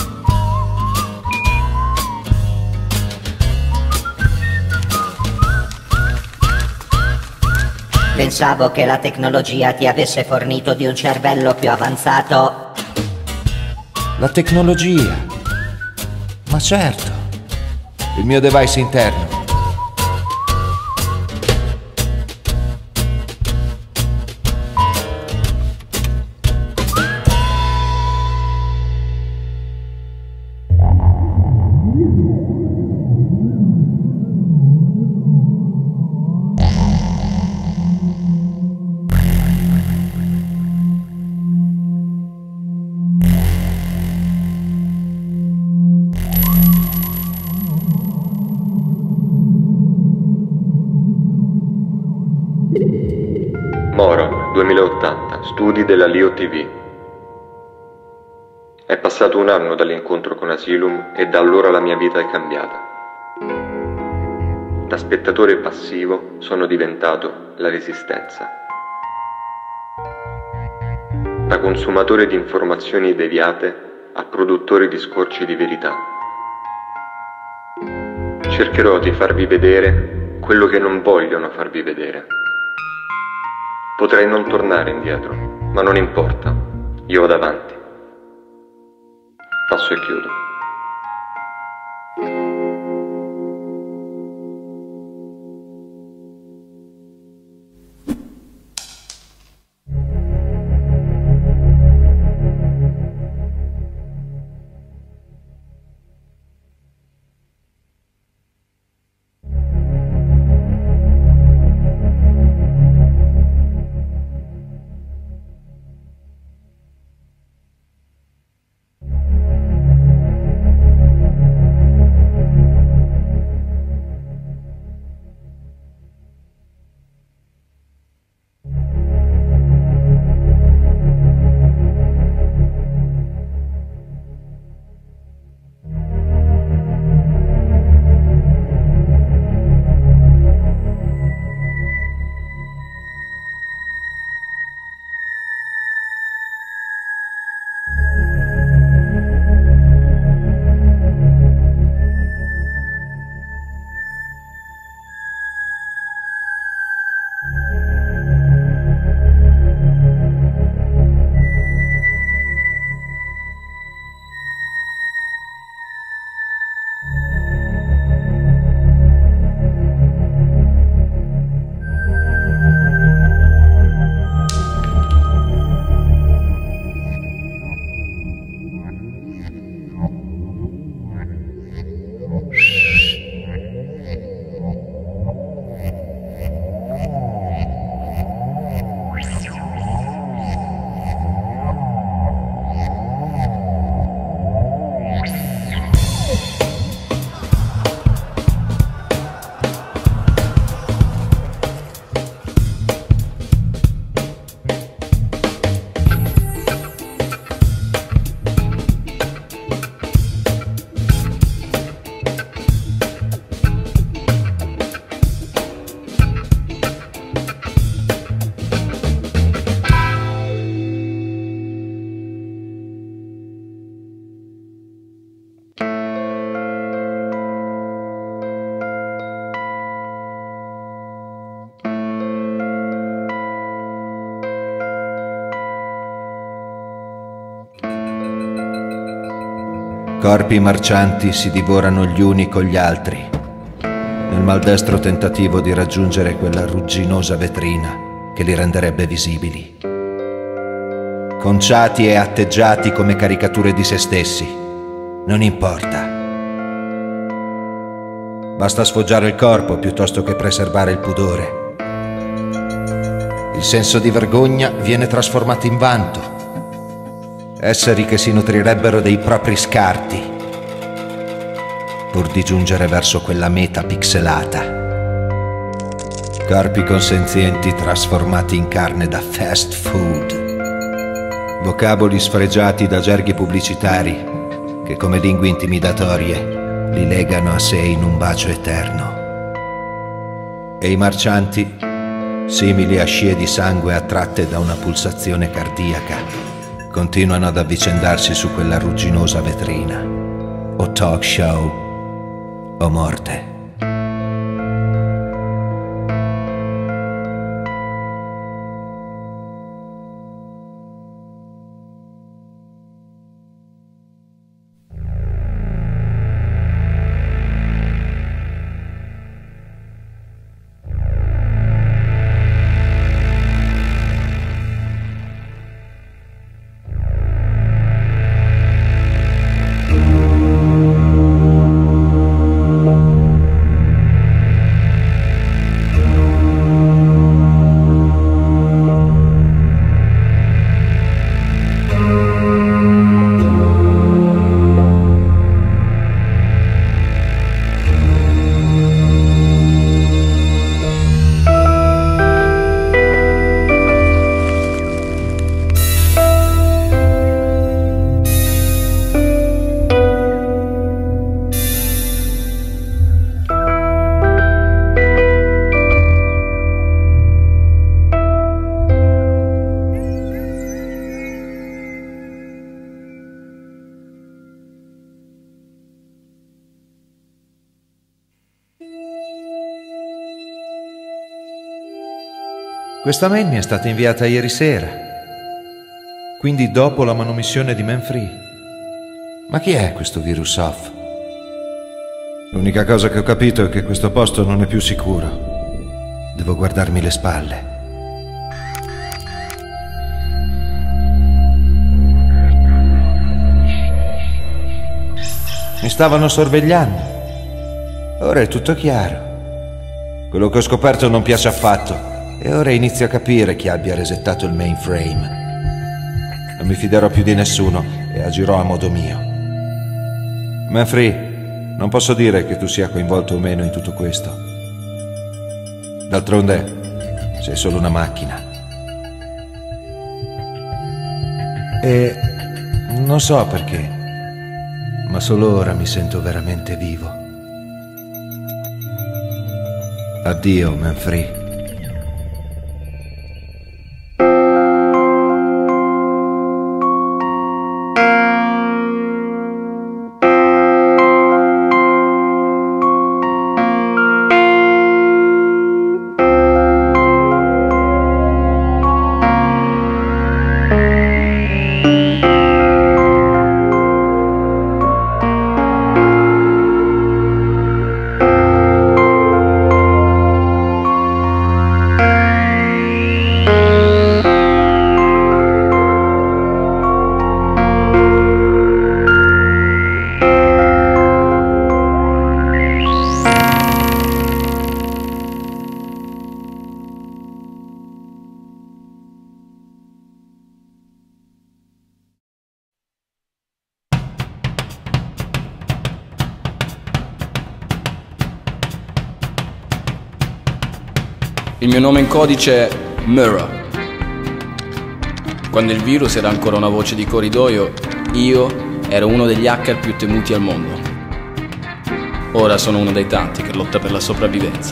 Pensavo che la tecnologia ti avesse fornito di un cervello più avanzato. La tecnologia? Ma certo. Il mio device interno. Moron, duemilaottanta, studi della L I O T V. È passato un anno dall'incontro con Asylum e da allora la mia vita è cambiata. Da spettatore passivo sono diventato la Resistenza. Da consumatore di informazioni deviate a produttore di scorci di verità. Cercherò di farvi vedere quello che non vogliono farvi vedere. Potrei non tornare indietro, ma non importa, io vado avanti. Passo e chiudo. Corpi marcianti si divorano gli uni con gli altri, nel maldestro tentativo di raggiungere quella rugginosa vetrina che li renderebbe visibili. Conciati e atteggiati come caricature di se stessi, non importa. Basta sfoggiare il corpo piuttosto che preservare il pudore. Il senso di vergogna viene trasformato in vanto. Esseri che si nutrirebbero dei propri scarti, pur di giungere verso quella meta pixelata. Corpi consenzienti trasformati in carne da fast food. Vocaboli sfregiati da gerghi pubblicitari che, come lingue intimidatorie, li legano a sé in un bacio eterno. E i marcianti, simili a scie di sangue attratte da una pulsazione cardiaca, continuano ad avvicendarsi su quella rugginosa vetrina, o talk show, o morte. Questa mail mi è stata inviata ieri sera, quindi dopo la manomissione di Manfree. Ma chi è questo virus off? L'unica cosa che ho capito è che questo posto non è più sicuro. Devo guardarmi le spalle. Mi stavano sorvegliando. Ora è tutto chiaro. Quello che ho scoperto non piace affatto. E ora inizio a capire chi abbia resettato il mainframe. Non mi fiderò più di nessuno e agirò a modo mio. Manfree, non posso dire che tu sia coinvolto o meno in tutto questo. D'altronde, sei solo una macchina. E non so perché, ma solo ora mi sento veramente vivo. Addio, Manfree. Il mio nome in codice è Mirror. Quando il virus era ancora una voce di corridoio, io ero uno degli hacker più temuti al mondo. Ora sono uno dei tanti che lotta per la sopravvivenza.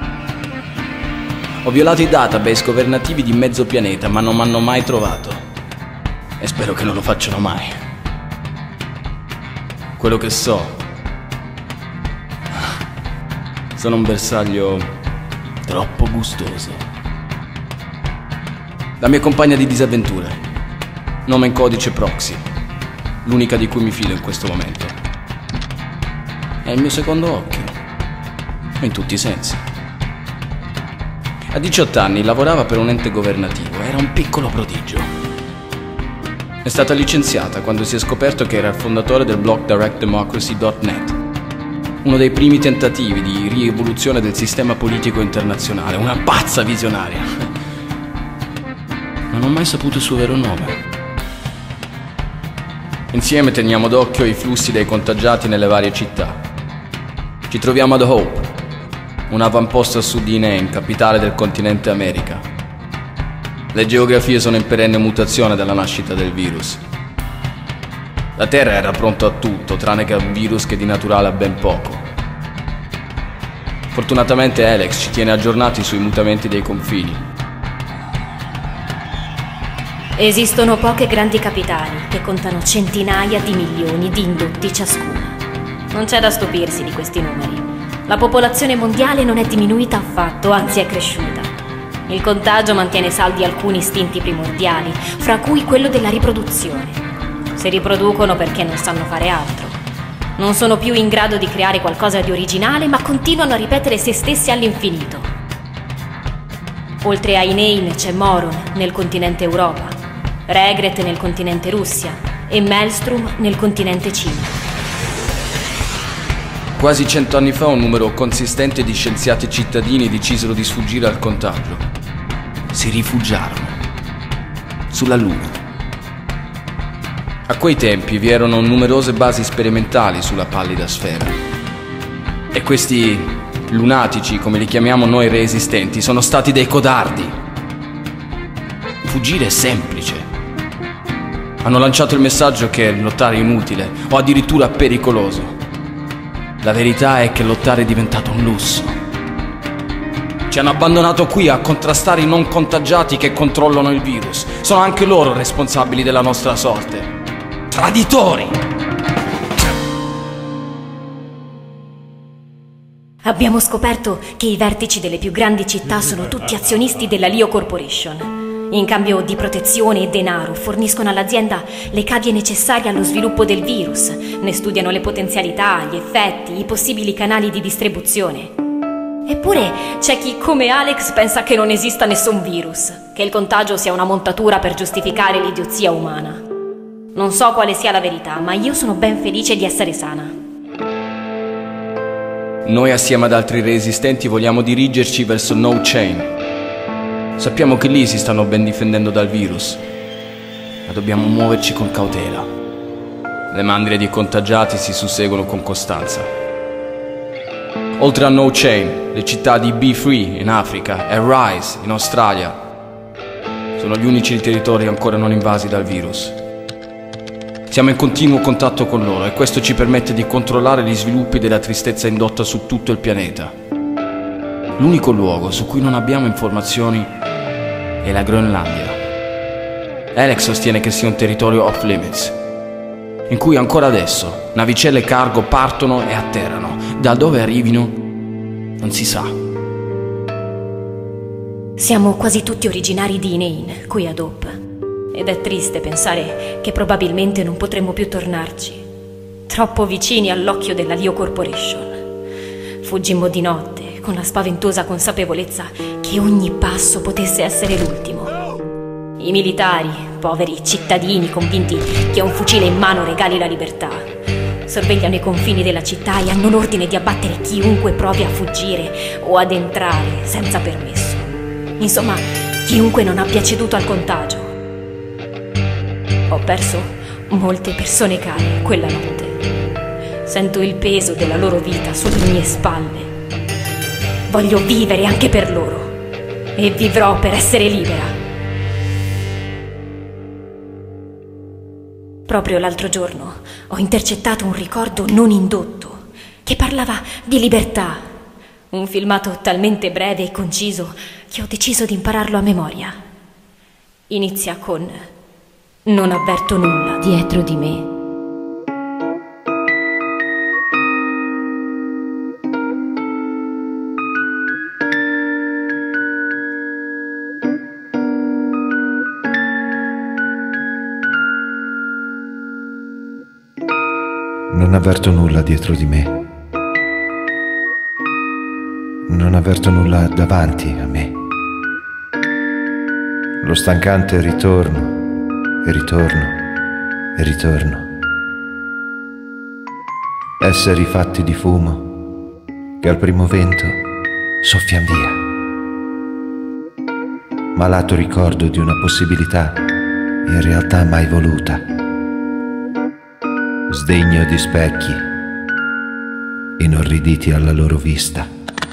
Ho violato i database governativi di mezzo pianeta, ma non mi hanno mai trovato. E spero che non lo facciano mai. Quello che so, sono un bersaglio troppo gustoso. La mia compagna di disavventure, nome in codice Proxy. l'unica di cui mi fido in questo momento. È il mio secondo occhio, in tutti i sensi. A diciotto anni lavorava per un ente governativo, era un piccolo prodigio. È stata licenziata quando si è scoperto che era il fondatore del blog direct democracy punto net, uno dei primi tentativi di rievoluzione del sistema politico internazionale, una pazza visionaria. Non ho mai saputo il suo vero nome. Insieme teniamo d'occhio i flussi dei contagiati nelle varie città. Ci troviamo ad Hope, un avamposto a sud di Nain, capitale del continente America. Le geografie sono in perenne mutazione dalla nascita del virus. La Terra era pronta a tutto, tranne che a un virus che di naturale ha ben poco. Fortunatamente Alex ci tiene aggiornati sui mutamenti dei confini. Esistono poche grandi capitali che contano centinaia di milioni di indotti ciascuna. Non c'è da stupirsi di questi numeri. La popolazione mondiale non è diminuita affatto, anzi è cresciuta. Il contagio mantiene saldi alcuni istinti primordiali, fra cui quello della riproduzione. Si riproducono perché non sanno fare altro. Non sono più in grado di creare qualcosa di originale, ma continuano a ripetere se stessi all'infinito. Oltre a Nain c'è Moron nel continente Europa, Regret nel continente Russia e Maelstrom nel continente Cina. Quasi cento anni fa un numero consistente di scienziati cittadini decisero di sfuggire al contagio. Si rifugiarono sulla Luna. A quei tempi vi erano numerose basi sperimentali sulla pallida sfera. E questi lunatici, come li chiamiamo noi resistenti, sono stati dei codardi. Fuggire è semplice. Hanno lanciato il messaggio che lottare è inutile o addirittura pericoloso. La verità è che lottare è diventato un lusso. Ci hanno abbandonato qui a contrastare i non contagiati che controllano il virus. Sono anche loro responsabili della nostra sorte. Traditori! Abbiamo scoperto che i vertici delle più grandi città sono tutti azionisti della Lio Corporation. In cambio di protezione e denaro forniscono all'azienda le cavie necessarie allo sviluppo del virus, ne studiano le potenzialità, gli effetti, i possibili canali di distribuzione. Eppure c'è chi come Alex pensa che non esista nessun virus, che il contagio sia una montatura per giustificare l'idiozia umana. Non so quale sia la verità, ma io sono ben felice di essere sana. Noi assieme ad altri resistenti vogliamo dirigerci verso No Chain. Sappiamo che lì si stanno ben difendendo dal virus, ma dobbiamo muoverci con cautela. Le mandrie di contagiati si susseguono con costanza. Oltre a No Chain, le città di Be Free in Africa e Rise in Australia sono gli unici territori ancora non invasi dal virus. Siamo in continuo contatto con loro e questo ci permette di controllare gli sviluppi della tristezza indotta su tutto il pianeta. L'unico luogo su cui non abbiamo informazioni è la Groenlandia. Alex sostiene che sia un territorio off limits, in cui ancora adesso navicelle cargo partono e atterrano. Da dove arrivino non si sa. Siamo quasi tutti originari di Nain, qui ad Hope. Ed è triste pensare che probabilmente non potremo più tornarci. Troppo vicini all'occhio della Lio Corporation. Fuggimmo di notte, con la spaventosa consapevolezza che ogni passo potesse essere l'ultimo. I militari, poveri cittadini convinti che un fucile in mano regali la libertà, sorvegliano i confini della città e hanno l'ordine di abbattere chiunque provi a fuggire o ad entrare senza permesso. Insomma, chiunque non abbia ceduto al contagio. Ho perso molte persone care quella notte. Sento il peso della loro vita sulle mie spalle. Voglio vivere anche per loro e vivrò per essere libera. Proprio l'altro giorno ho intercettato un ricordo non indotto che parlava di libertà. Un filmato talmente breve e conciso che ho deciso di impararlo a memoria. Inizia con: non avverto nulla dietro di me. Non avverto nulla dietro di me. Non avverto nulla davanti a me. Lo stancante ritorno e ritorno e ritorno. Esseri fatti di fumo che al primo vento soffian via. Malato ricordo di una possibilità in realtà mai voluta. Sdegno di specchi inorriditi alla loro vista.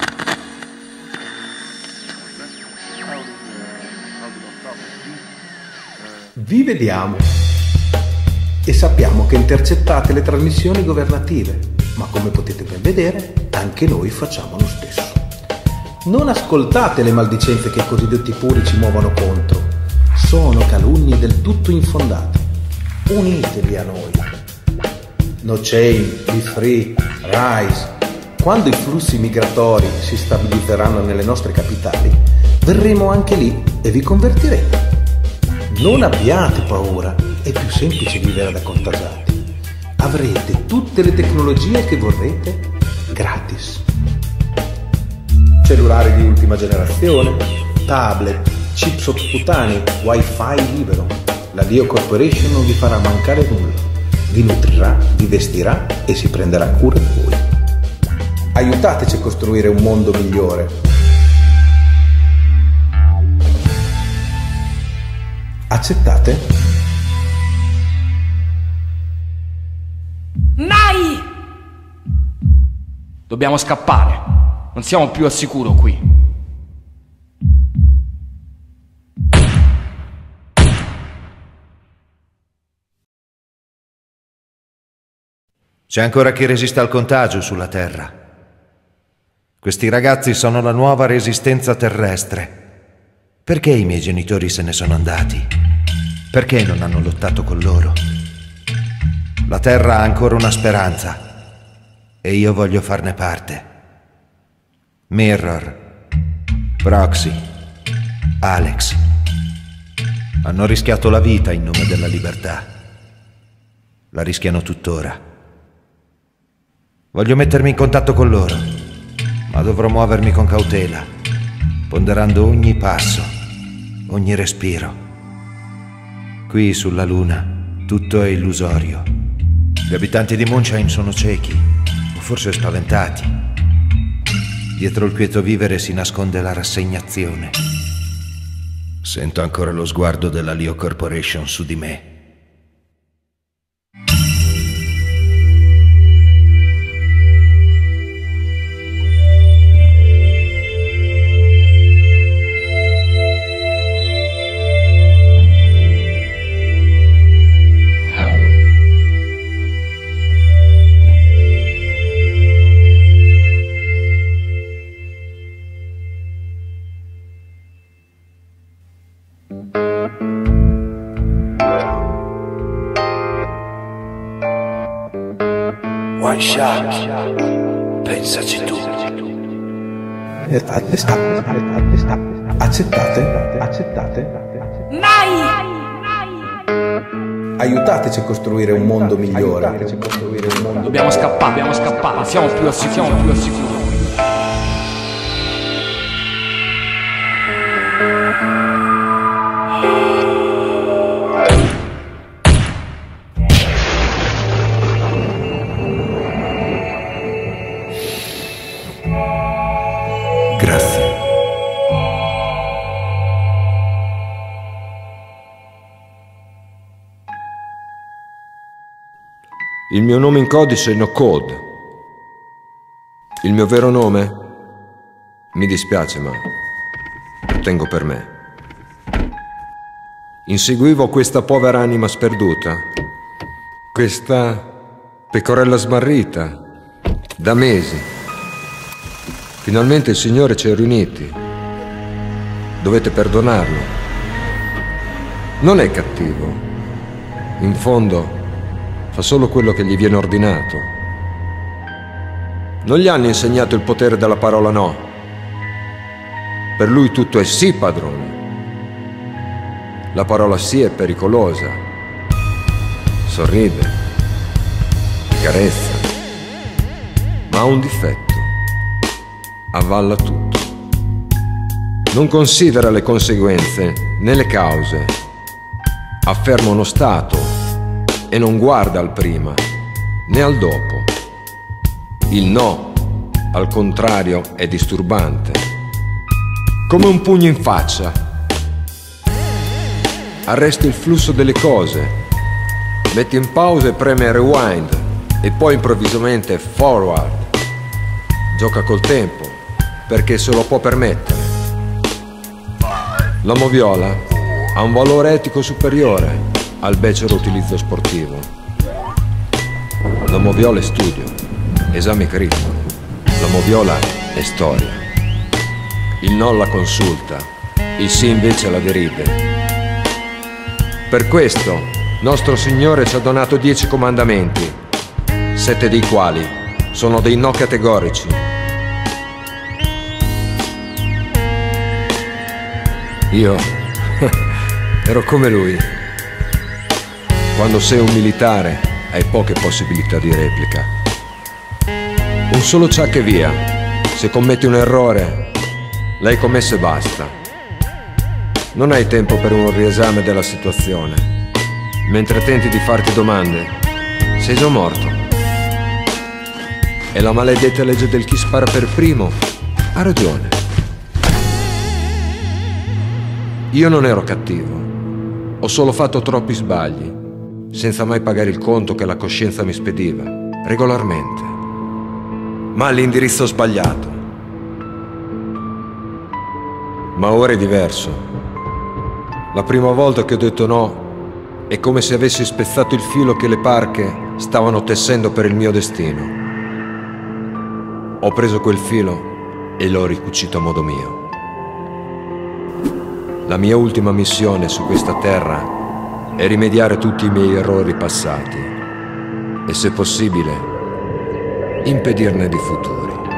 Vi vediamo e sappiamo che intercettate le trasmissioni governative, ma come potete ben vedere, anche noi facciamo lo stesso. Non ascoltate le maldicenze che i cosiddetti puri ci muovono contro. Sono calunnie del tutto infondate. Unitevi a noi. No Chain, Be Free, Rise. Quando i flussi migratori si stabilizzeranno nelle nostre capitali, verremo anche lì e vi convertiremo. Non abbiate paura, è più semplice vivere da contagiati. Avrete tutte le tecnologie che vorrete gratis. Cellulari di ultima generazione, tablet, chip sottocutanei, wifi libero. La Lio Corporation non vi farà mancare nulla. Vi nutrirà, vi vestirà e si prenderà cura di voi. Aiutateci a costruire un mondo migliore. Accettate? Mai! Dobbiamo scappare. Non siamo più al sicuro qui. C'è ancora chi resiste al contagio sulla Terra. Questi ragazzi sono la nuova resistenza terrestre. Perché i miei genitori se ne sono andati? Perché non hanno lottato con loro? La Terra ha ancora una speranza e io voglio farne parte. Mirror, Proxy, Alex hanno rischiato la vita in nome della libertà. La rischiano tuttora. Voglio mettermi in contatto con loro, ma dovrò muovermi con cautela, ponderando ogni passo, ogni respiro. Qui sulla Luna tutto è illusorio. Gli abitanti di Moonshine sono ciechi, o forse spaventati. Dietro il quieto vivere si nasconde la rassegnazione. Sento ancora lo sguardo della Lio Corporation su di me. One shot, pensaci tu. Accettate? Accettate? Accettate? Mai! Aiutateci a costruire un mondo migliore. Dobbiamo scappare, dobbiamo scappare. Non siamo più al sicuro, più al sicuro. Grazie. Il mio nome in codice è No Code. Il mio vero nome? Mi dispiace, ma lo tengo per me. Inseguivo questa povera anima sperduta, questa pecorella smarrita, da mesi. Finalmente il Signore ci ha riuniti. Dovete perdonarlo. Non è cattivo. In fondo fa solo quello che gli viene ordinato. Non gli hanno insegnato il potere della parola no. Per lui tutto è sì, padrone. La parola sì è pericolosa. Sorride. carezza, ma ha un difetto: avvalla tutto. Non considera le conseguenze né le cause, afferma uno stato e non guarda al prima né al dopo. Il no, al contrario, è disturbante, come un pugno in faccia. Arresta il flusso delle cose, mette in pausa e preme rewind e poi improvvisamente forward. Gioca col tempo perché se lo può permettere. L'uomo viola ha un valore etico superiore al becero utilizzo sportivo. L'uomo viola è studio, esame critico. L'uomo viola è storia. Il no la consulta, il sì invece la deride. Per questo nostro Signore ci ha donato dieci comandamenti, sette dei quali sono dei no categorici. Io ero come lui. Quando sei un militare hai poche possibilità di replica. Un solo ciak e via. Se commetti un errore, l'hai commesso e basta. Non hai tempo per un riesame della situazione. Mentre tenti di farti domande, sei già morto. E la maledetta legge del chi spara per primo ha ragione. Io non ero cattivo, ho solo fatto troppi sbagli, senza mai pagare il conto che la coscienza mi spediva, regolarmente, ma all'indirizzo sbagliato. Ma ora è diverso. La prima volta che ho detto no, è come se avessi spezzato il filo che le parche stavano tessendo per il mio destino. Ho preso quel filo e l'ho ricucito a modo mio. La mia ultima missione su questa terra è rimediare tutti i miei errori passati e, se possibile, impedirne di futuri.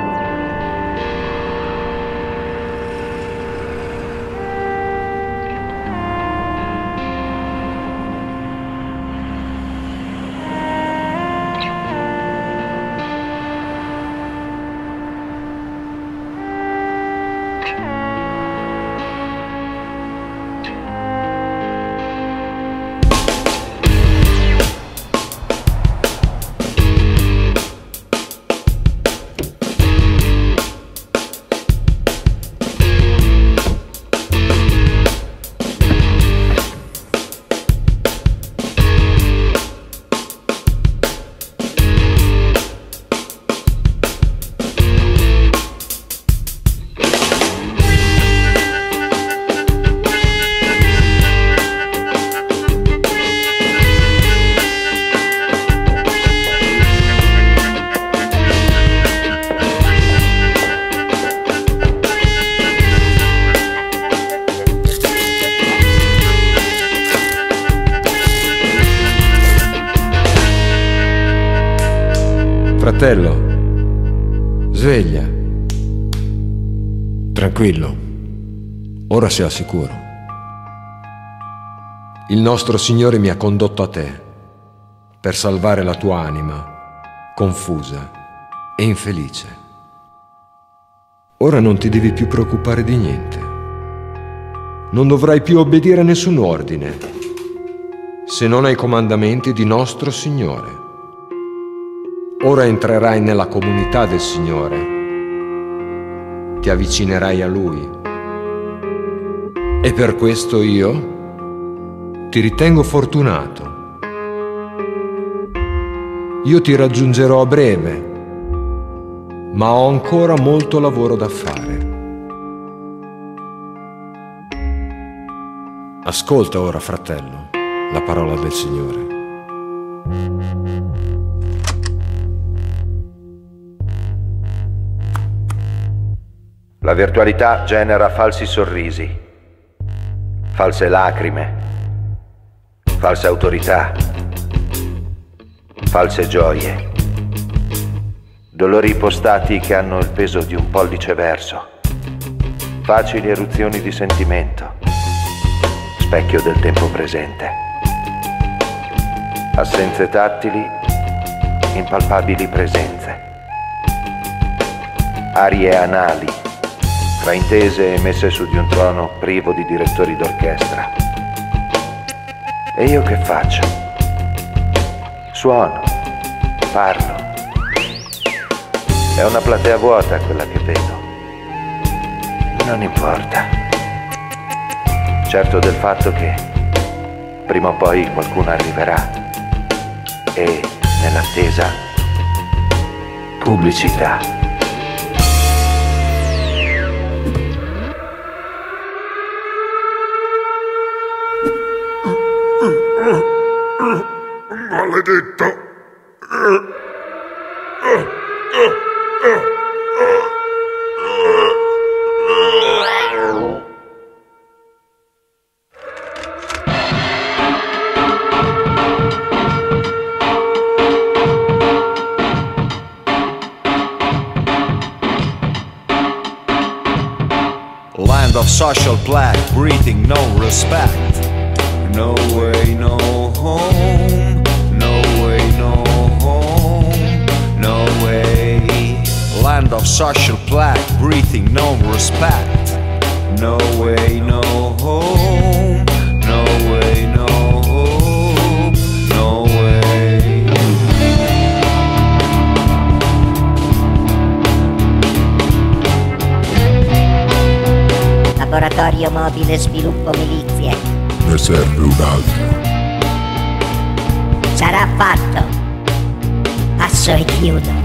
Fratello, sveglia. Tranquillo, ora sei al sicuro. Il nostro Signore mi ha condotto a te per salvare la tua anima, confusa e infelice. Ora non ti devi più preoccupare di niente. Non dovrai più obbedire a nessun ordine, se non ai comandamenti di nostro Signore. Ora entrerai nella comunità del Signore, ti avvicinerai a Lui e per questo io ti ritengo fortunato. Io ti raggiungerò a breve, ma ho ancora molto lavoro da fare. Ascolta ora, fratello, la parola del Signore. La virtualità genera falsi sorrisi, false lacrime, false autorità, false gioie, dolori impostati che hanno il peso di un pollice verso, facili eruzioni di sentimento, specchio del tempo presente, assenze tattili impalpabili presenze. Arie anali, fraintese e messe su di un trono privo di direttori d'orchestra. E io che faccio? Suono, parlo. È una platea vuota quella che vedo. Non importa. Certo del fatto che prima o poi qualcuno arriverà e, nell'attesa, pubblicità. Maledetto! Land of social black, breathing no respect. No way, no home. No way, no home. No way. Land of social black, breathing no respect. No way, no home. No way, no home. No way. Laboratorio mobile sviluppo milizie. Ne serve un altro. Sarà fatto. Passo e chiudo.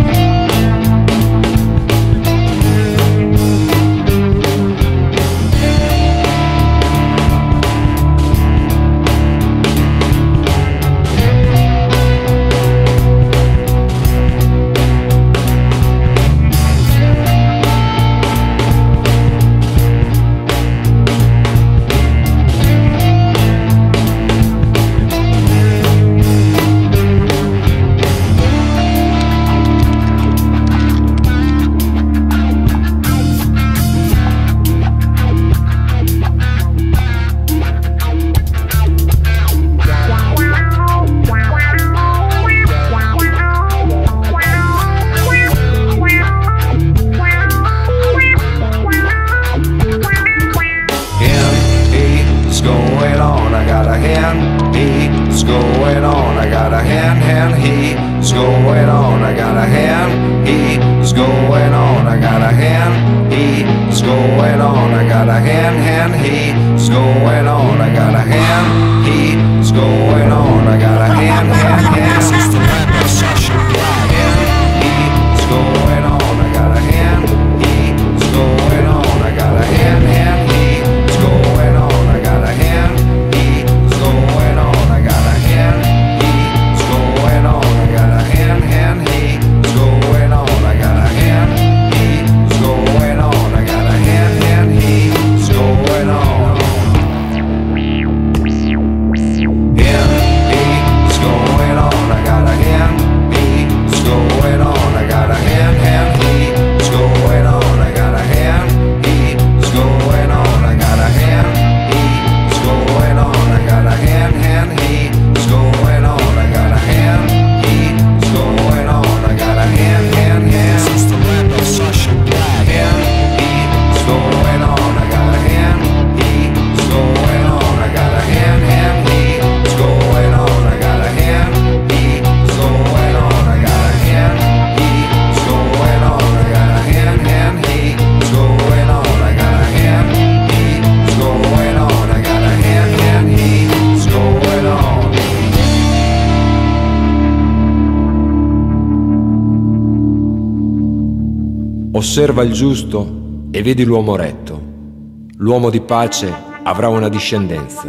Osserva il giusto e vedi l'uomo retto. L'uomo di pace avrà una discendenza.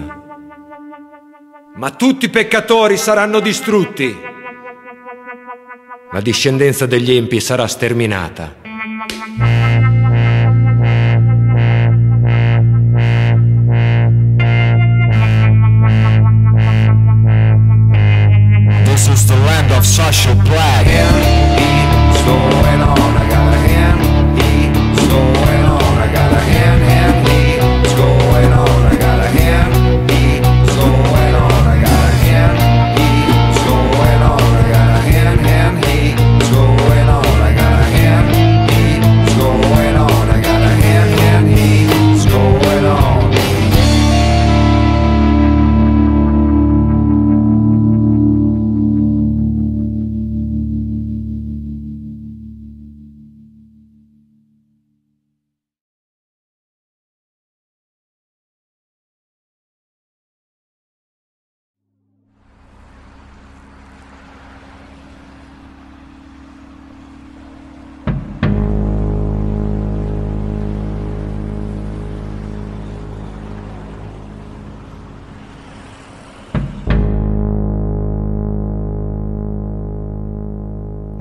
Ma tutti i peccatori saranno distrutti. La discendenza degli empi sarà sterminata. This is the land of social black. He's going on, I got a hand. He's going on, I got a hand, hand. He's going on, I got a hand. He's going on, I got a hand. He's going on, I got a hand, hand.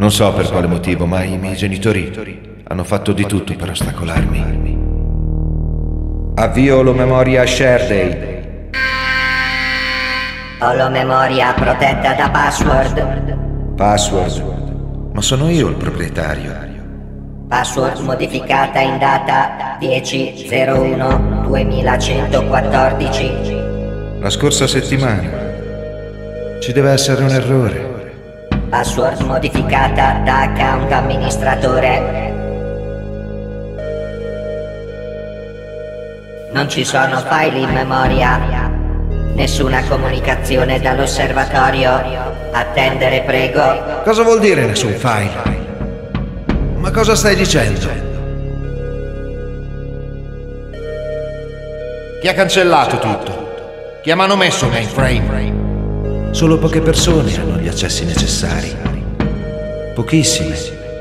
Non so per quale motivo, ma i miei genitori hanno fatto di tutto per ostacolarmi. Avvio l'Holomemoria Share. Holomemoria protetta da password. Password? Ma sono io il proprietario. Password modificata in data dieci zero uno duemilacentoquattordici. La scorsa settimana. Ci deve essere un errore. Password modificata da account amministratore. Non ci sono file in memoria. Nessuna comunicazione dall'osservatorio. Attendere, prego. Cosa vuol dire nessun file? Ma cosa stai dicendo? Chi ha cancellato tutto? Chi ha manomesso il mainframe? Solo poche persone hanno gli accessi necessari. Pochissime.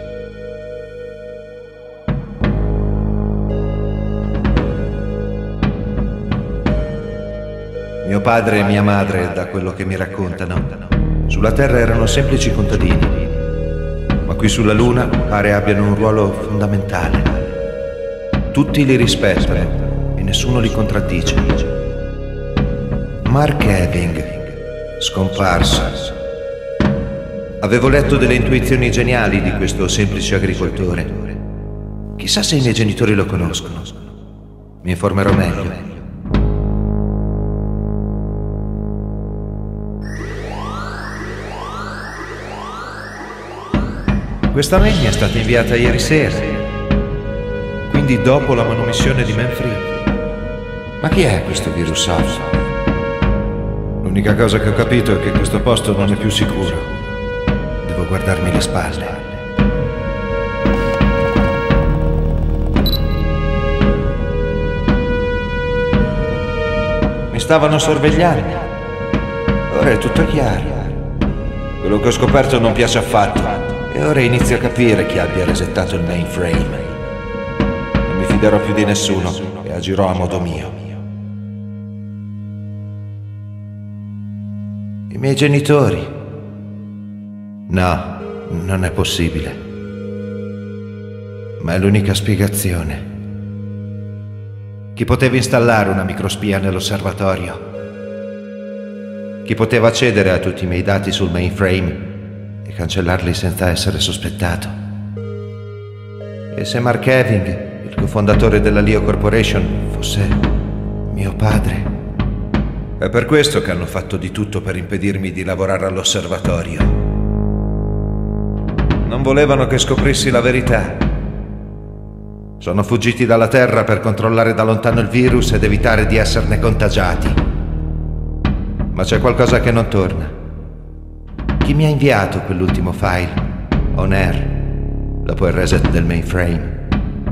Mio padre e mia madre, da quello che mi raccontano, sulla Terra erano semplici contadini, ma qui sulla Luna pare abbiano un ruolo fondamentale. Tutti li rispettano e nessuno li contraddice. Mark Eving, scomparso. Avevo letto delle intuizioni geniali di questo semplice agricoltore. Chissà se i miei genitori lo conoscono. Mi informerò meglio. Questa mail mi è stata inviata ieri sera, quindi dopo la manomissione di Manfred. Ma chi è questo virus off? L'unica cosa che ho capito è che questo posto non è più sicuro. Devo guardarmi le spalle. Mi stavano sorvegliando. Ora è tutto chiaro. Quello che ho scoperto non piace affatto. E ora inizio a capire chi abbia resettato il mainframe. Non mi fiderò più di nessuno e agirò a modo mio. I miei genitori? No, non è possibile. Ma è l'unica spiegazione. Chi poteva installare una microspia nell'osservatorio? Chi poteva accedere a tutti i miei dati sul mainframe e cancellarli senza essere sospettato? E se Mark Eving, il cofondatore della Leo Corporation, fosse mio padre? È per questo che hanno fatto di tutto per impedirmi di lavorare all'osservatorio. Non volevano che scoprissi la verità. Sono fuggiti dalla Terra per controllare da lontano il virus ed evitare di esserne contagiati. Ma c'è qualcosa che non torna. Chi mi ha inviato quell'ultimo file, on air, dopo il reset del mainframe?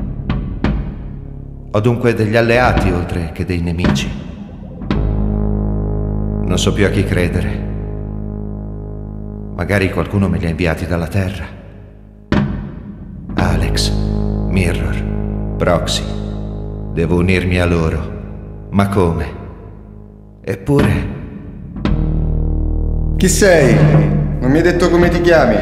Ho dunque degli alleati oltre che dei nemici. Non so più a chi credere. Magari qualcuno me li ha inviati dalla Terra. Alex, Mirror, Proxy. Devo unirmi a loro. Ma come? Eppure... Chi sei? Non mi hai detto come ti chiami?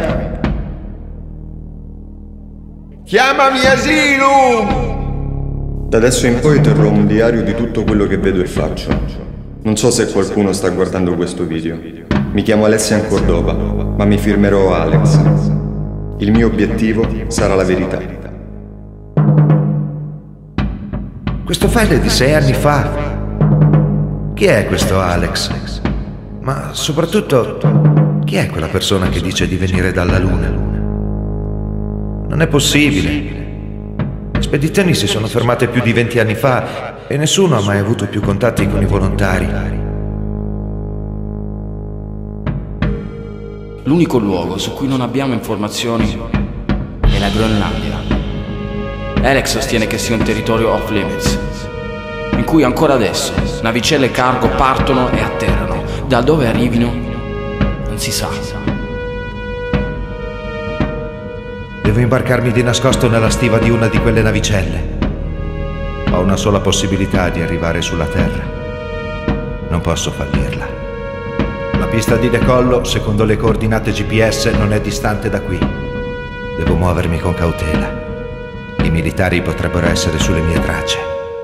Chiamami Asylum! Da adesso in poi terrò un diario di tutto quello che vedo e faccio. Non so se qualcuno sta guardando questo video. Mi chiamo Alessian Cordova, ma mi firmerò Alex. Il mio obiettivo sarà la verità. Questo file è di sei anni fa. Chi è questo Alex? Ma soprattutto... chi è quella persona che dice di venire dalla Luna? Non è possibile. Le spedizioni si sono fermate più di venti anni fa e nessuno ha mai avuto più contatti con i volontari. L'unico luogo su cui non abbiamo informazioni è la Groenlandia. Alex sostiene che sia un territorio off limits, in cui ancora adesso navicelle cargo partono e atterrano. Da dove arrivino non si sa. Devo imbarcarmi di nascosto nella stiva di una di quelle navicelle. Ho una sola possibilità di arrivare sulla Terra. Non posso fallirla. La pista di decollo, secondo le coordinate G P S, non è distante da qui. Devo muovermi con cautela. I militari potrebbero essere sulle mie tracce.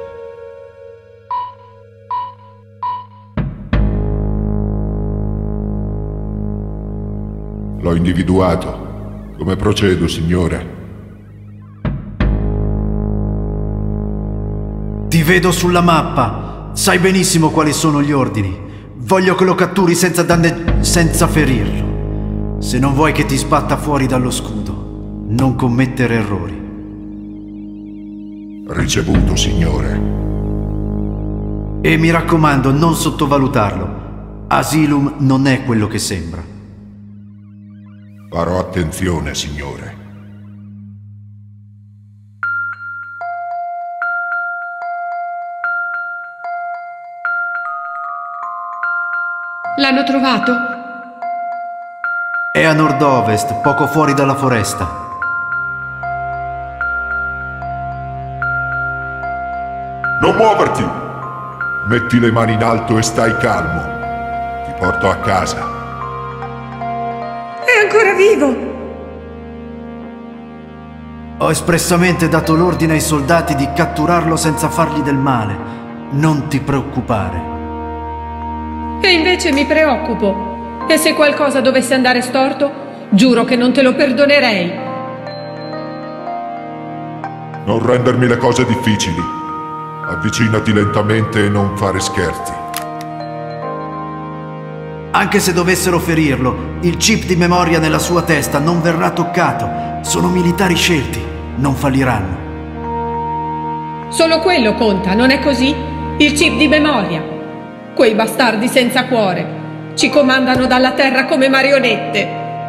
L'ho individuato. Come procedo, signore? Ti vedo sulla mappa. Sai benissimo quali sono gli ordini. Voglio che lo catturi senza danne... senza ferirlo. Se non vuoi che ti sbatta fuori dallo scudo, non commettere errori. Ricevuto, signore. E mi raccomando, non sottovalutarlo. Asylum non è quello che sembra. Farò attenzione, signore. L'hanno trovato? È a nord-ovest, poco fuori dalla foresta. Non muoverti! Metti le mani in alto e stai calmo. Ti porto a casa. È ancora vivo! Ho espressamente dato l'ordine ai soldati di catturarlo senza fargli del male. Non ti preoccupare. E invece mi preoccupo. E se qualcosa dovesse andare storto, giuro che non te lo perdonerei. Non rendermi le cose difficili. Avvicinati lentamente e non fare scherzi. Anche se dovessero ferirlo, il chip di memoria nella sua testa non verrà toccato. Sono militari scelti, non falliranno. Solo quello conta, non è così? Il chip di memoria. Quei bastardi senza cuore ci comandano dalla terra come marionette.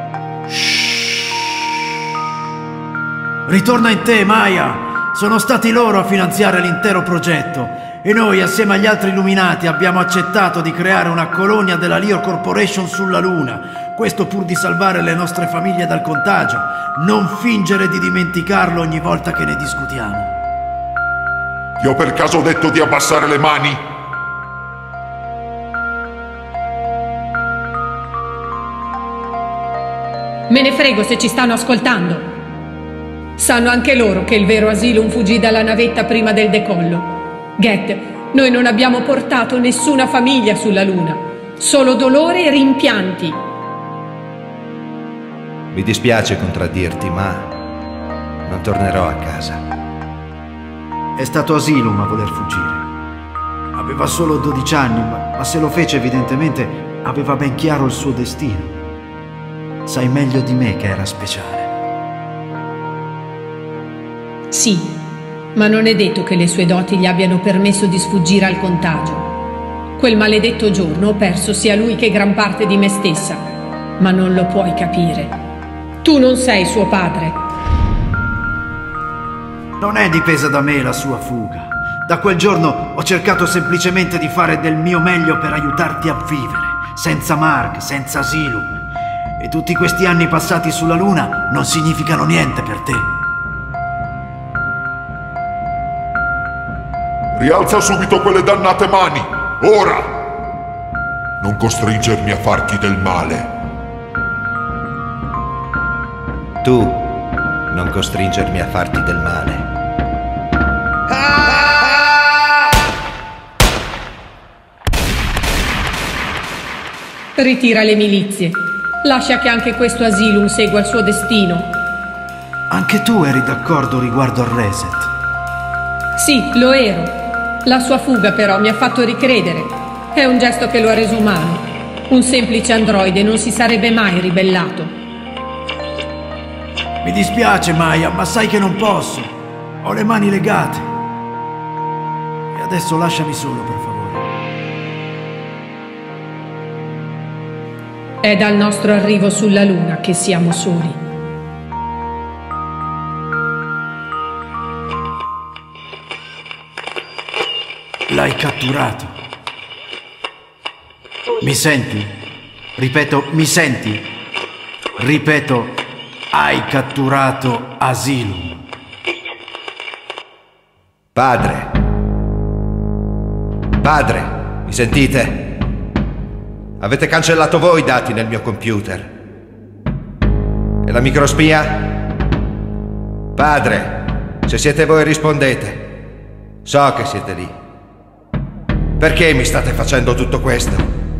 Ritorna in te, Maya. Sono stati loro a finanziare l'intero progetto e noi, assieme agli altri illuminati, abbiamo accettato di creare una colonia della Leo Corporation sulla Luna. Questo pur di salvare le nostre famiglie dal contagio. Non fingere di dimenticarlo ogni volta che ne discutiamo. Ti ho per caso detto di abbassare le mani? Me ne frego se ci stanno ascoltando. Sanno anche loro che il vero Asylum fuggì dalla navetta prima del decollo. Get, noi non abbiamo portato nessuna famiglia sulla Luna, solo dolore e rimpianti. Mi dispiace contraddirti, ma non tornerò a casa. È stato Asylum a voler fuggire. Aveva solo dodici anni, ma, ma se lo fece evidentemente aveva ben chiaro il suo destino. Sai meglio di me che era speciale. Sì, ma non è detto che le sue doti gli abbiano permesso di sfuggire al contagio. Quel maledetto giorno ho perso sia lui che gran parte di me stessa, ma non lo puoi capire. Tu non sei suo padre. Non è dipesa da me la sua fuga. Da quel giorno ho cercato semplicemente di fare del mio meglio per aiutarti a vivere, senza Mark, senza Asylum. E tutti questi anni passati sulla Luna non significano niente per te. Rialza subito quelle dannate mani, ora! Non costringermi a farti del male. Tu non costringermi a farti del male. Ritira le milizie. Lascia che anche questo Asylum segua il suo destino. Anche tu eri d'accordo riguardo al reset? Sì, lo ero. La sua fuga però mi ha fatto ricredere. È un gesto che lo ha reso umano. Un semplice androide non si sarebbe mai ribellato. Mi dispiace, Maya, ma sai che non posso. Ho le mani legate. E adesso lasciami solo, per favore. È dal nostro arrivo sulla Luna che siamo soli. L'hai catturato. Mi senti? Ripeto, mi senti? Ripeto, hai catturato Asylum. Padre. Padre, mi sentite? Avete cancellato voi i dati nel mio computer. E la microspia? Padre, se siete voi rispondete. So che siete lì. Perché mi state facendo tutto questo?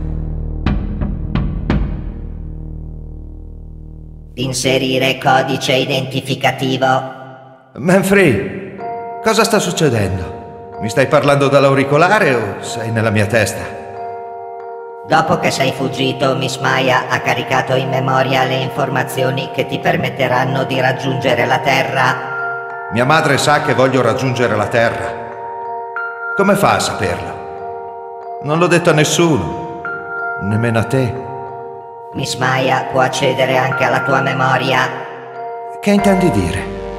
Inserire codice identificativo. Manfree, cosa sta succedendo? Mi stai parlando dall'auricolare o sei nella mia testa? Dopo che sei fuggito, Miss Maya ha caricato in memoria le informazioni che ti permetteranno di raggiungere la Terra. Mia madre sa che voglio raggiungere la Terra. Come fa a saperlo? Non l'ho detto a nessuno, nemmeno a te. Miss Maya può accedere anche alla tua memoria. Che intendi dire?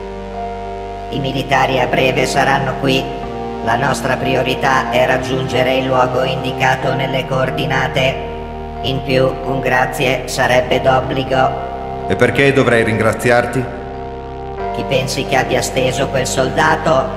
I militari a breve saranno qui. La nostra priorità è raggiungere il luogo indicato nelle coordinate. In più, un grazie sarebbe d'obbligo. E perché dovrei ringraziarti? Chi pensi che abbia steso quel soldato?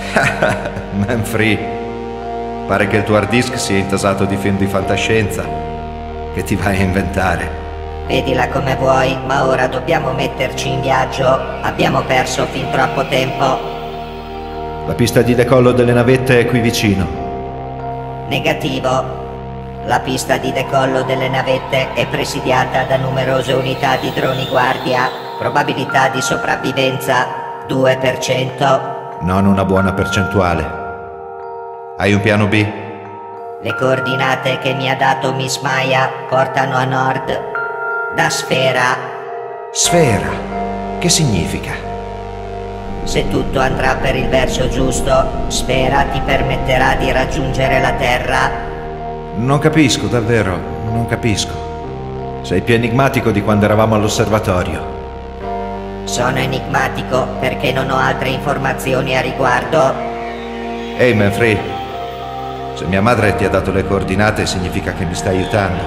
Manfree, pare che il tuo hard disk sia intasato di film di fantascienza. Che ti vai a inventare? Vedila come vuoi, ma ora dobbiamo metterci in viaggio. Abbiamo perso fin troppo tempo. La pista di decollo delle navette è qui vicino. Negativo. La pista di decollo delle navette è presidiata da numerose unità di droni guardia. Probabilità di sopravvivenza due per cento. Non una buona percentuale. Hai un piano B? Le coordinate che mi ha dato Miss Maya portano a nord da Sfera. Sfera? Che significa? Se tutto andrà per il verso giusto, Sfera ti permetterà di raggiungere la Terra. Non capisco, davvero, non capisco. Sei più enigmatico di quando eravamo all'osservatorio. Sono enigmatico perché non ho altre informazioni a riguardo. Ehi, Manfree, se mia madre ti ha dato le coordinate significa che mi stai aiutando.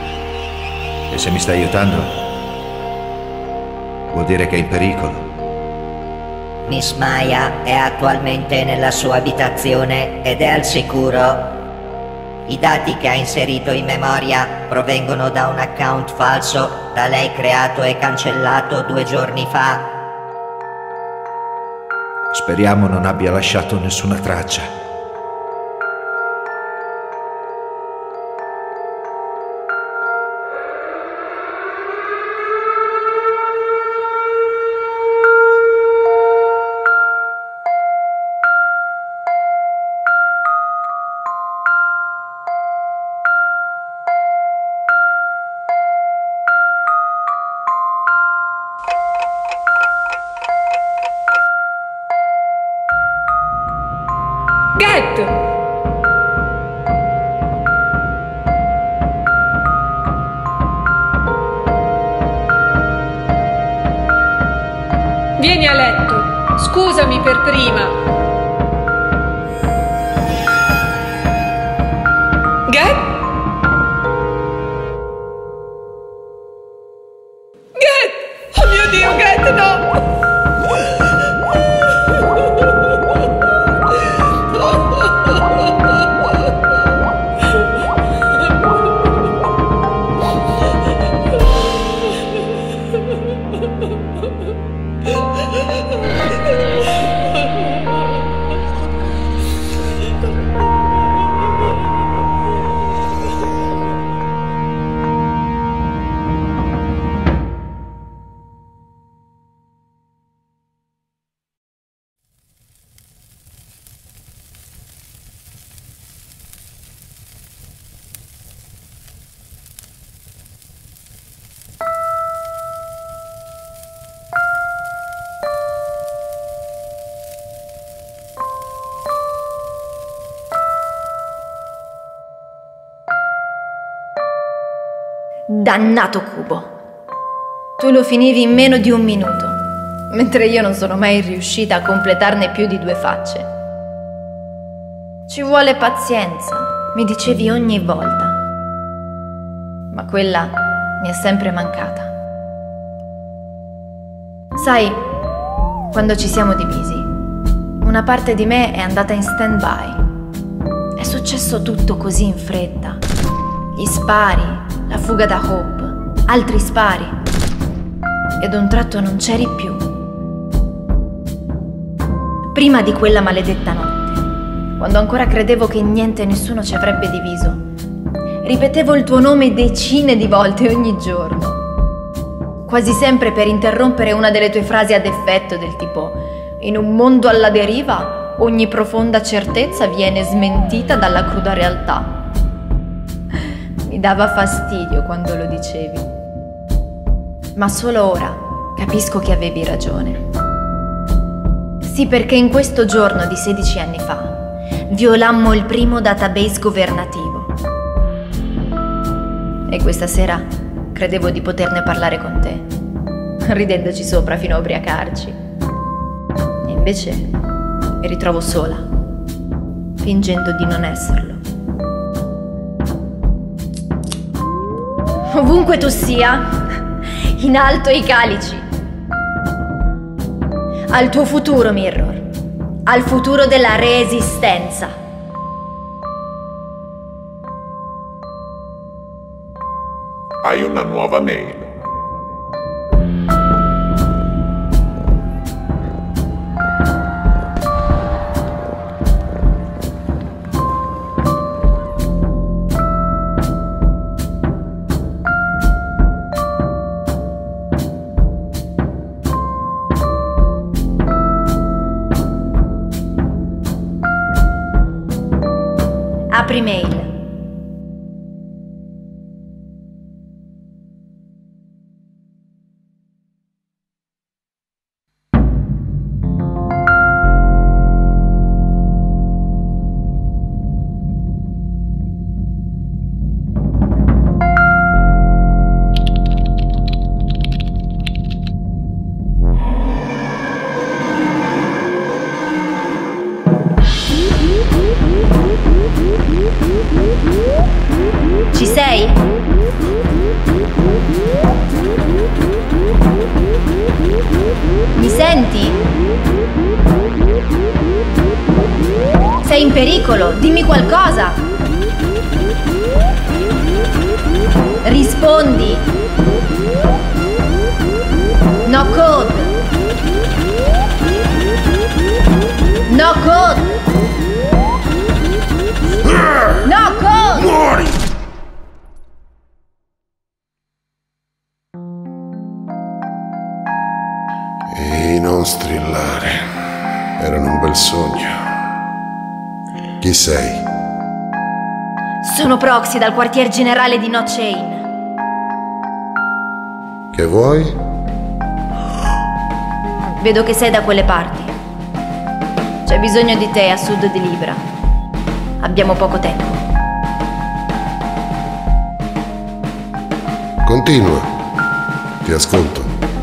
E se mi stai aiutando, vuol dire che è in pericolo. Miss Maya è attualmente nella sua abitazione ed è al sicuro. I dati che ha inserito in memoria provengono da un account falso da lei creato e cancellato due giorni fa. Speriamo non abbia lasciato nessuna traccia. Vieni a letto. Scusami per prima. Get? Get! Oh mio Dio, Get, no! Dannato cubo. Tu lo finivi in meno di un minuto, mentre io non sono mai riuscita a completarne più di due facce. Ci vuole pazienza, mi dicevi ogni volta. Ma quella mi è sempre mancata. Sai, quando ci siamo divisi, una parte di me è andata in stand-by. È successo tutto così in fretta. Gli spari, la fuga da Hope, altri spari. Ed un tratto non c'eri più. Prima di quella maledetta notte, quando ancora credevo che niente e nessuno ci avrebbe diviso, ripetevo il tuo nome decine di volte ogni giorno, quasi sempre per interrompere una delle tue frasi ad effetto del tipo: in un mondo alla deriva, ogni profonda certezza viene smentita dalla cruda realtà. Mi dava fastidio quando lo dicevi, ma solo ora capisco che avevi ragione. Sì, perché in questo giorno di sedici anni fa violammo il primo database governativo. E questa sera credevo di poterne parlare con te, ridendoci sopra fino a ubriacarci. E invece mi ritrovo sola, fingendo di non esserlo. Ovunque tu sia, in alto i calici. Al tuo futuro, Mirror. Al futuro della Resistenza. Hai una nuova mail. Apri mail. Ci sei? Mi senti? Sei in pericolo? Dimmi qualcosa! Rispondi! No code! No code! No code! Muori! E non strillare. Erano un bel sogno. Chi sei? Sono Proxy dal quartier generale di No Chain. Che vuoi? Vedo che sei da quelle parti. C'è bisogno di te a sud di Libra. Abbiamo poco tempo. Continua. Ti ascolto.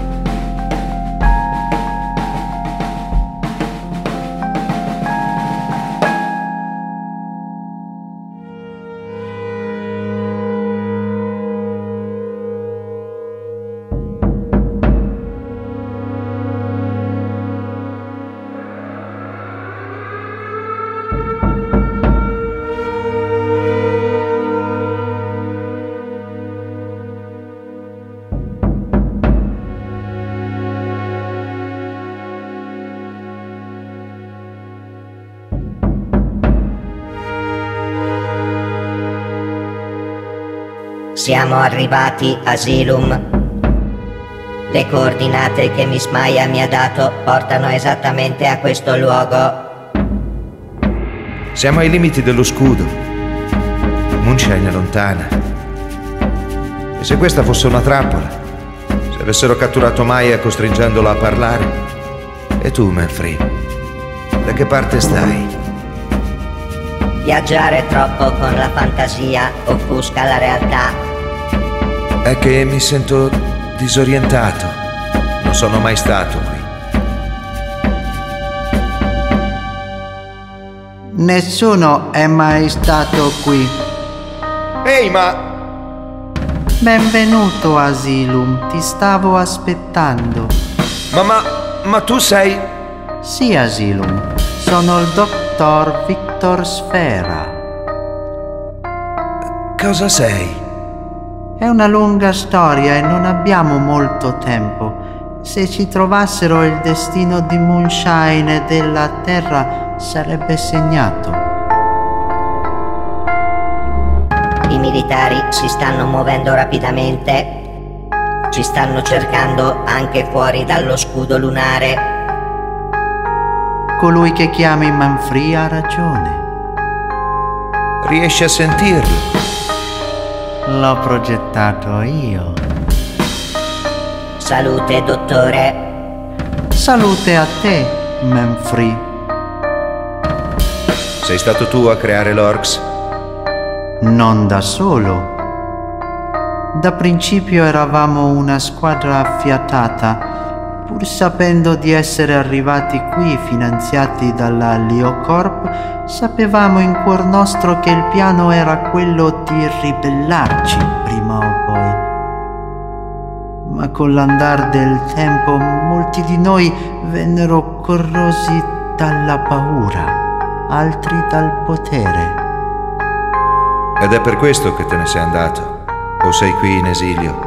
Siamo arrivati a Asylum. Le coordinate che Miss Maya mi ha dato portano esattamente a questo luogo. Siamo ai limiti dello scudo. Moonshine è lontana. E se questa fosse una trappola? Se avessero catturato Maya costringendola a parlare? E tu, Manfred? Da che parte stai? Viaggiare troppo con la fantasia offusca la realtà. È che mi sento disorientato. Non sono mai stato qui. Nessuno è mai stato qui. Ehi, ma... Benvenuto, Asylum. Ti stavo aspettando. Ma, ma... ma tu sei... Sì, Asylum. Sono il dottor Victor Sfera. Cosa sei? È una lunga storia e non abbiamo molto tempo. Se ci trovassero, il destino di Moonshine e della Terra sarebbe segnato. I militari si stanno muovendo rapidamente. Ci stanno cercando anche fuori dallo scudo lunare. Colui che chiami Manfree ha ragione. Riesci a sentirlo? L'ho progettato io. Salute, dottore. Salute a te, Manfree. Sei stato tu a creare l'Orks? Non da solo. Da principio eravamo una squadra affiatata. Pur sapendo di essere arrivati qui finanziati dalla LioCorp, sapevamo in cuor nostro che il piano era quello di ribellarci prima o poi. Ma con l'andar del tempo molti di noi vennero corrosi dalla paura, altri dal potere. Ed è per questo che te ne sei andato? O sei qui in esilio?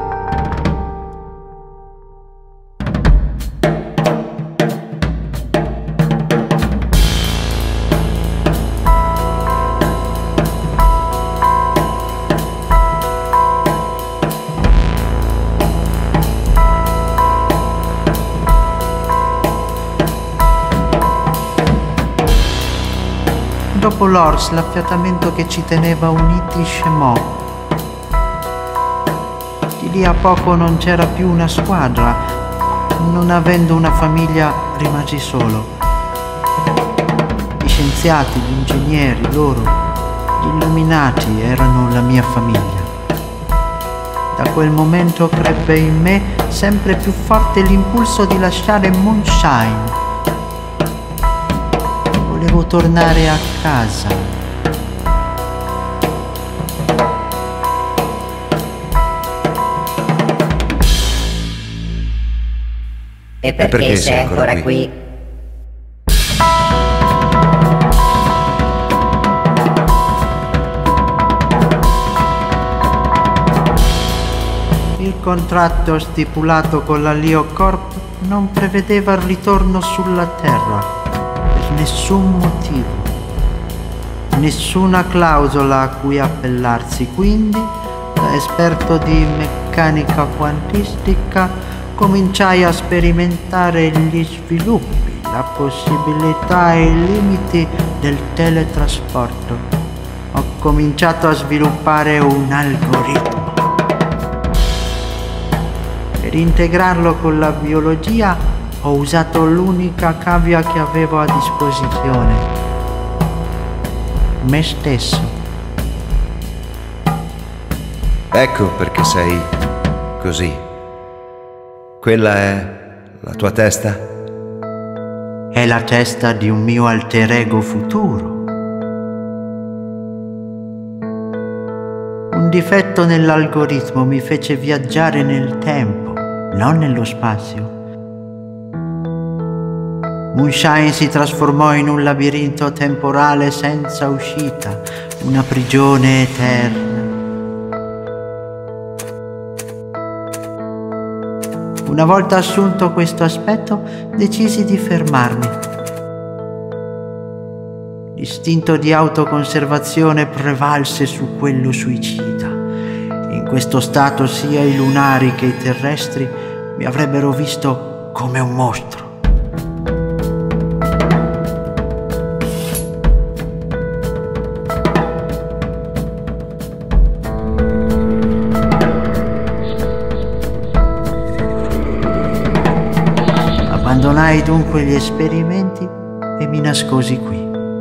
Dopo l'Orks, l'affiatamento che ci teneva uniti scemò. Di lì a poco non c'era più una squadra. Non avendo una famiglia, rimasi solo. Gli scienziati, gli ingegneri, loro, gli illuminati erano la mia famiglia. Da quel momento crebbe in me sempre più forte l'impulso di lasciare Moonshine. Volevo tornare a casa. E perché, perché sei ancora qui? qui? Il contratto stipulato con la LioCorp non prevedeva il ritorno sulla Terra. Nessun motivo, nessuna clausola a cui appellarsi, quindi da esperto di meccanica quantistica cominciai a sperimentare gli sviluppi, la possibilità e i limiti del teletrasporto. Ho cominciato a sviluppare un algoritmo. Per integrarlo con la biologia ho usato l'unica cavia che avevo a disposizione, me stesso. Ecco perché sei così. Quella è la tua testa? È la testa di un mio alter ego futuro. Un difetto nell'algoritmo mi fece viaggiare nel tempo, non nello spazio. Moonshine si trasformò in un labirinto temporale senza uscita, una prigione eterna. Una volta assunto questo aspetto, decisi di fermarmi. L'istinto di autoconservazione prevalse su quello suicida. In questo stato sia i lunari che i terrestri mi avrebbero visto come un mostro. Abbandonai dunque gli esperimenti e mi nascosi qui.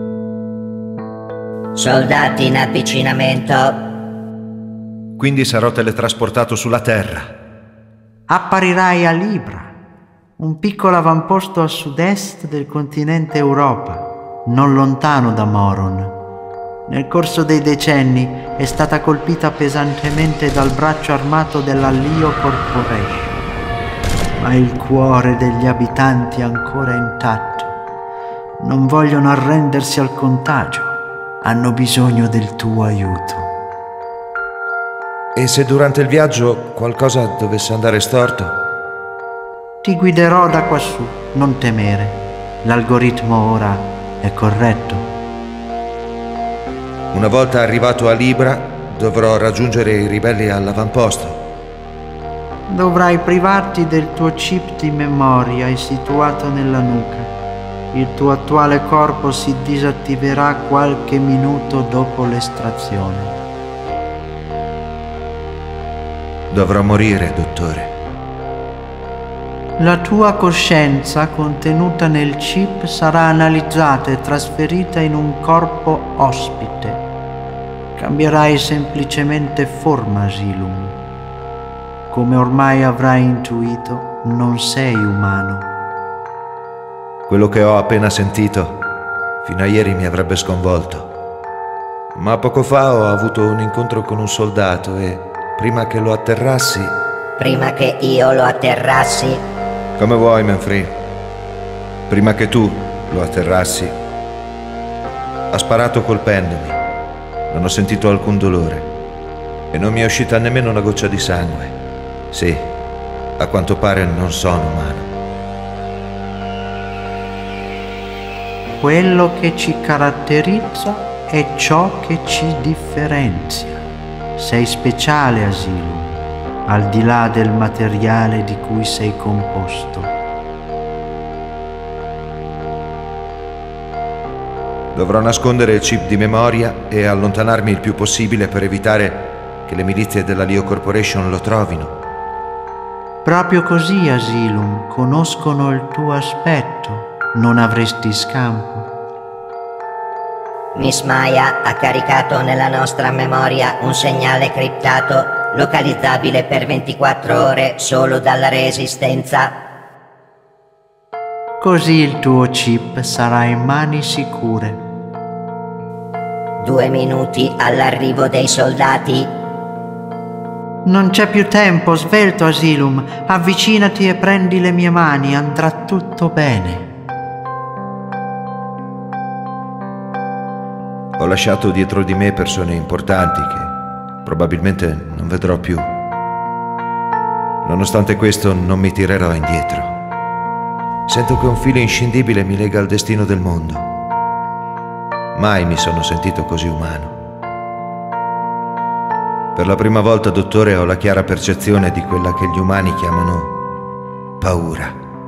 Soldati in avvicinamento. Quindi sarò teletrasportato sulla Terra. Apparirai a Libra, un piccolo avamposto a sud-est del continente Europa, non lontano da Moron. Nel corso dei decenni è stata colpita pesantemente dal braccio armato della Lio Corporation. Ma il cuore degli abitanti è ancora intatto. Non vogliono arrendersi al contagio. Hanno bisogno del tuo aiuto. E se durante il viaggio qualcosa dovesse andare storto? Ti guiderò da quassù, non temere. L'algoritmo ora è corretto. Una volta arrivato a Libra, dovrò raggiungere i ribelli all'avamposto. Dovrai privarti del tuo chip di memoria, è situato nella nuca. Il tuo attuale corpo si disattiverà qualche minuto dopo l'estrazione. Dovrò morire, dottore. La tua coscienza contenuta nel chip sarà analizzata e trasferita in un corpo ospite. Cambierai semplicemente forma, Asylum. Come ormai avrai intuito, non sei umano. Quello che ho appena sentito fino a ieri mi avrebbe sconvolto. Ma poco fa ho avuto un incontro con un soldato e prima che lo atterrassi... Prima che io lo atterrassi... Come vuoi, Manfred. Prima che tu lo atterrassi, ha sparato colpendomi. Non ho sentito alcun dolore e non mi è uscita nemmeno una goccia di sangue. Sì, a quanto pare non sono umano. Quello che ci caratterizza è ciò che ci differenzia. Sei speciale, Asylum, al di là del materiale di cui sei composto. Dovrò nascondere il chip di memoria e allontanarmi il più possibile per evitare che le milizie della Leo Corporation lo trovino. Proprio così, Asylum, conoscono il tuo aspetto. Non avresti scampo. Miss Maya ha caricato nella nostra memoria un segnale criptato localizzabile per ventiquattro ore solo dalla Resistenza. Così il tuo chip sarà in mani sicure. Due minuti all'arrivo dei soldati. Non c'è più tempo, svelto Asylum. Avvicinati e prendi le mie mani, andrà tutto bene. Ho lasciato dietro di me persone importanti che probabilmente non vedrò più. Nonostante questo non mi tirerò indietro. Sento che un filo inscindibile mi lega al destino del mondo. Mai mi sono sentito così umano. Per la prima volta, dottore, ho la chiara percezione di quella che gli umani chiamano paura.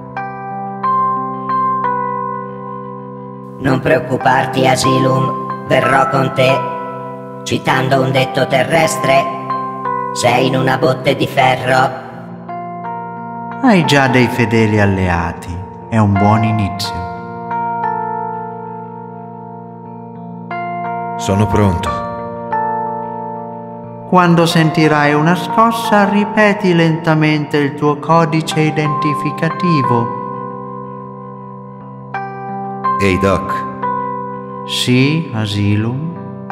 Non preoccuparti, Asylum. Verrò con te. Citando un detto terrestre, sei in una botte di ferro. Hai già dei fedeli alleati. È un buon inizio. Sono pronto. Quando sentirai una scossa, ripeti lentamente il tuo codice identificativo. Ehi, Doc. Sì, Asylum.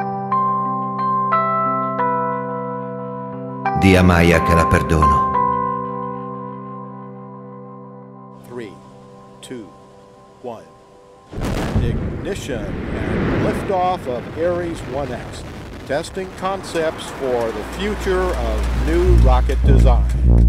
Di a Maya che la perdono. three, two, one. Ignition and liftoff of Ares one X. Testing concepts for the future of new rocket design.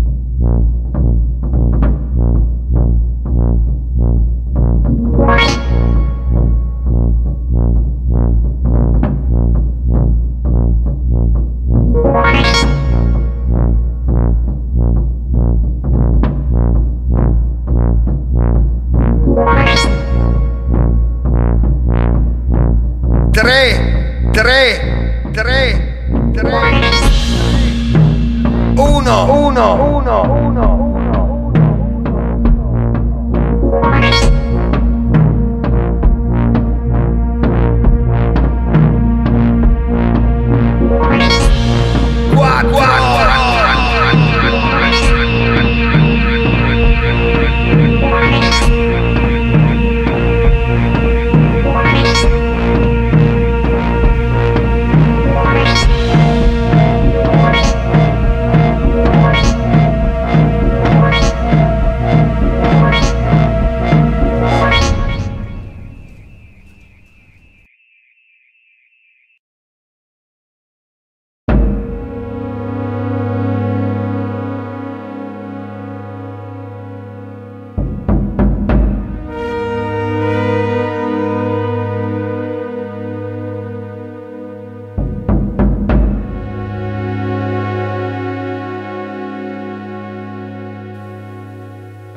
Tre, tre, tre, tre, uno, uno, uno, uno.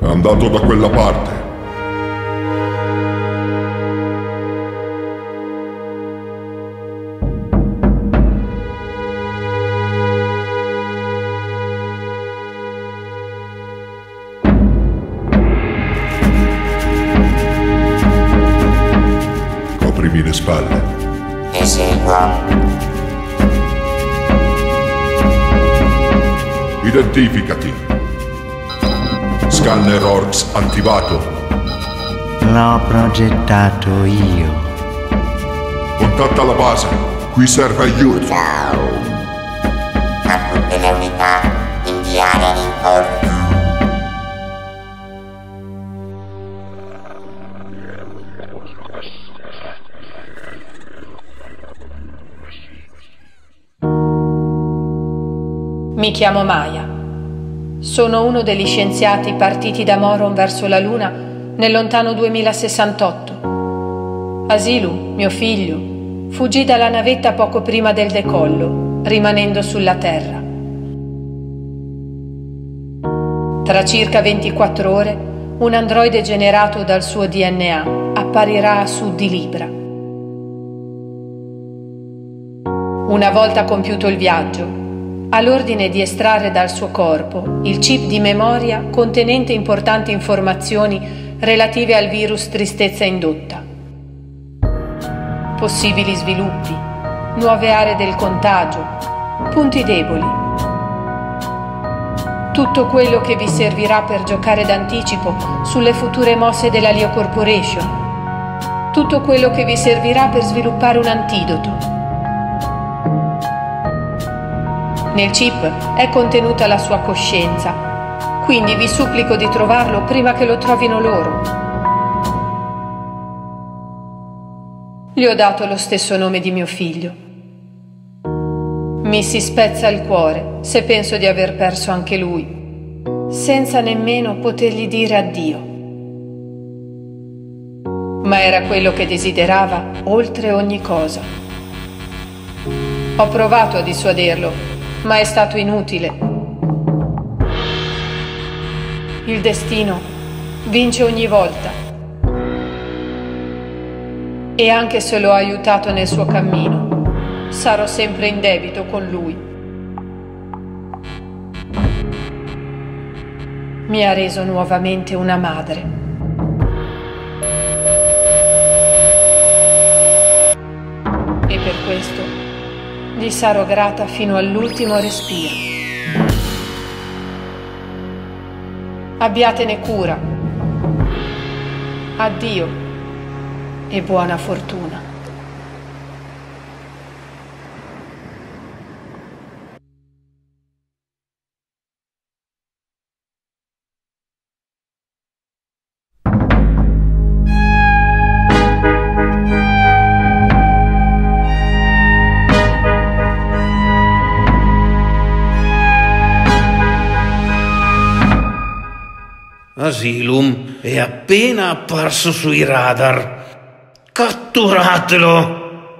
andato da quella parte. Coprimi le spalle. Eseguo. Identificati. Scanner Orcs attivato. L'ho progettato io. Contatta la base. Qui serve aiuto. Ciao. A tutte le unità, inviare rinforzi. Mi chiamo Maya. Sono uno degli scienziati partiti da Moron verso la Luna nel lontano duemilasessantotto. Asylum, mio figlio, fuggì dalla navetta poco prima del decollo, rimanendo sulla Terra. Tra circa ventiquattro ore, un androide generato dal suo D N A apparirà a sud di Libra. Una volta compiuto il viaggio, ha l'ordine di estrarre dal suo corpo il chip di memoria contenente importanti informazioni relative al virus tristezza indotta. Possibili sviluppi, nuove aree del contagio, punti deboli. Tutto quello che vi servirà per giocare d'anticipo sulle future mosse della Leo Corporation. Tutto quello che vi servirà per sviluppare un antidoto. Nel chip è contenuta la sua coscienza, quindi vi supplico di trovarlo prima che lo trovino loro. Gli ho dato lo stesso nome di mio figlio. Mi si spezza il cuore se penso di aver perso anche lui, senza nemmeno potergli dire addio. Ma era quello che desiderava oltre ogni cosa. Ho provato a dissuaderlo, ma è stato inutile. Il destino vince ogni volta. E anche se l'ho aiutato nel suo cammino, sarò sempre in debito con lui. Mi ha reso nuovamente una madre. E per questo gli sarò grata fino all'ultimo respiro. Abbiatene cura. Addio e buona fortuna. Asylum è appena apparso sui radar. Catturatelo!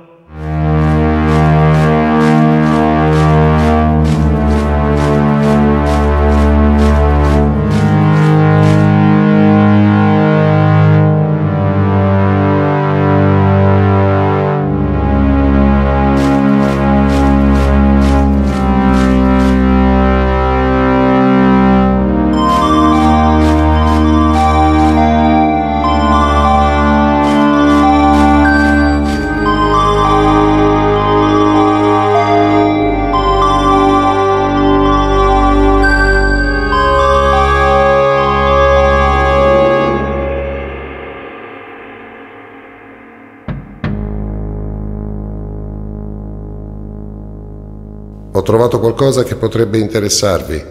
Ho trovato qualcosa che potrebbe interessarvi.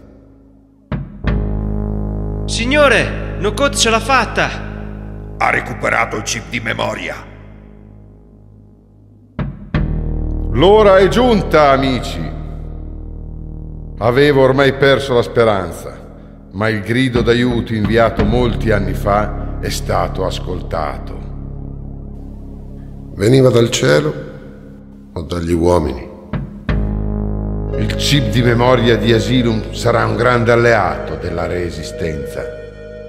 Signore, Nokot ce l'ha fatta! Ha recuperato il chip di memoria. L'ora è giunta, amici. Avevo ormai perso la speranza, ma il grido d'aiuto inviato molti anni fa è stato ascoltato. Veniva dal cielo o dagli uomini? Il chip di memoria di Asylum sarà un grande alleato della Resistenza.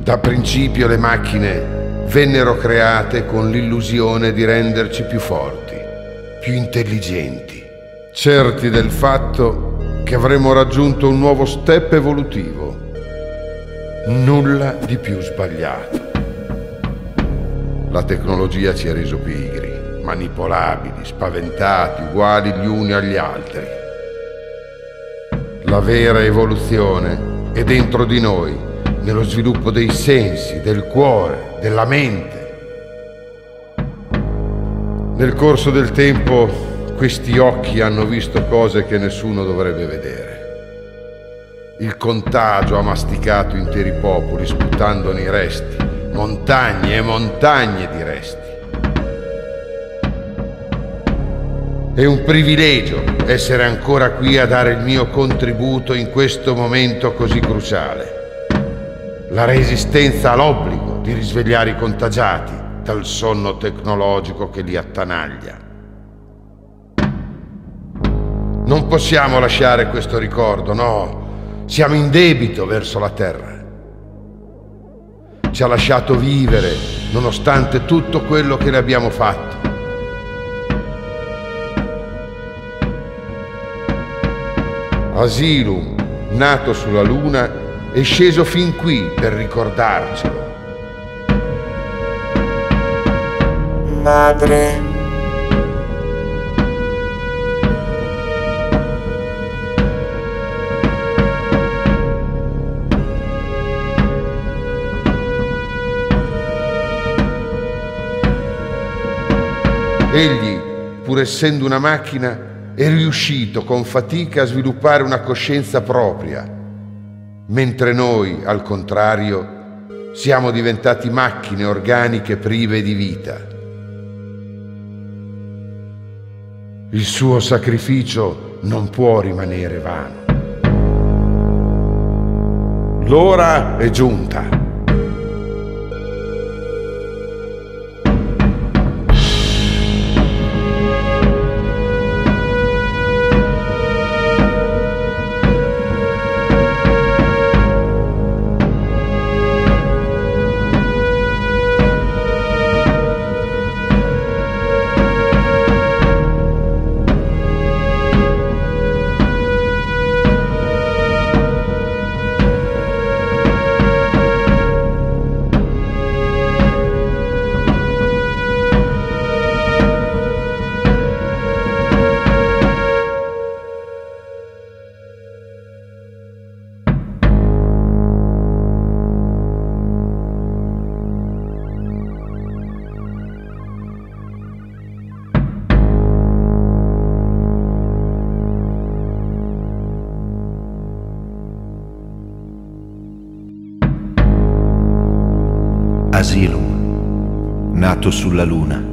Da principio le macchine vennero create con l'illusione di renderci più forti, più intelligenti, certi del fatto che avremmo raggiunto un nuovo step evolutivo. Nulla di più sbagliato. La tecnologia ci ha reso pigri, manipolabili, spaventati, uguali gli uni agli altri. La vera evoluzione è dentro di noi, nello sviluppo dei sensi, del cuore, della mente. Nel corso del tempo questi occhi hanno visto cose che nessuno dovrebbe vedere. Il contagio ha masticato interi popoli, sputandone i resti, montagne e montagne di resti. È un privilegio essere ancora qui a dare il mio contributo in questo momento così cruciale. La Resistenza ha l'obbligo di risvegliare i contagiati dal sonno tecnologico che li attanaglia. Non possiamo lasciare questo ricordo, no. Siamo in debito verso la Terra. Ci ha lasciato vivere nonostante tutto quello che le abbiamo fatto. Asylum, nato sulla Luna, è sceso fin qui per ricordarcelo. Madre. Egli, pur essendo una macchina, è riuscito con fatica a sviluppare una coscienza propria, mentre noi, al contrario, siamo diventati macchine organiche prive di vita. Il suo sacrificio non può rimanere vano. L'ora è giunta. Asylum, nato sulla Luna.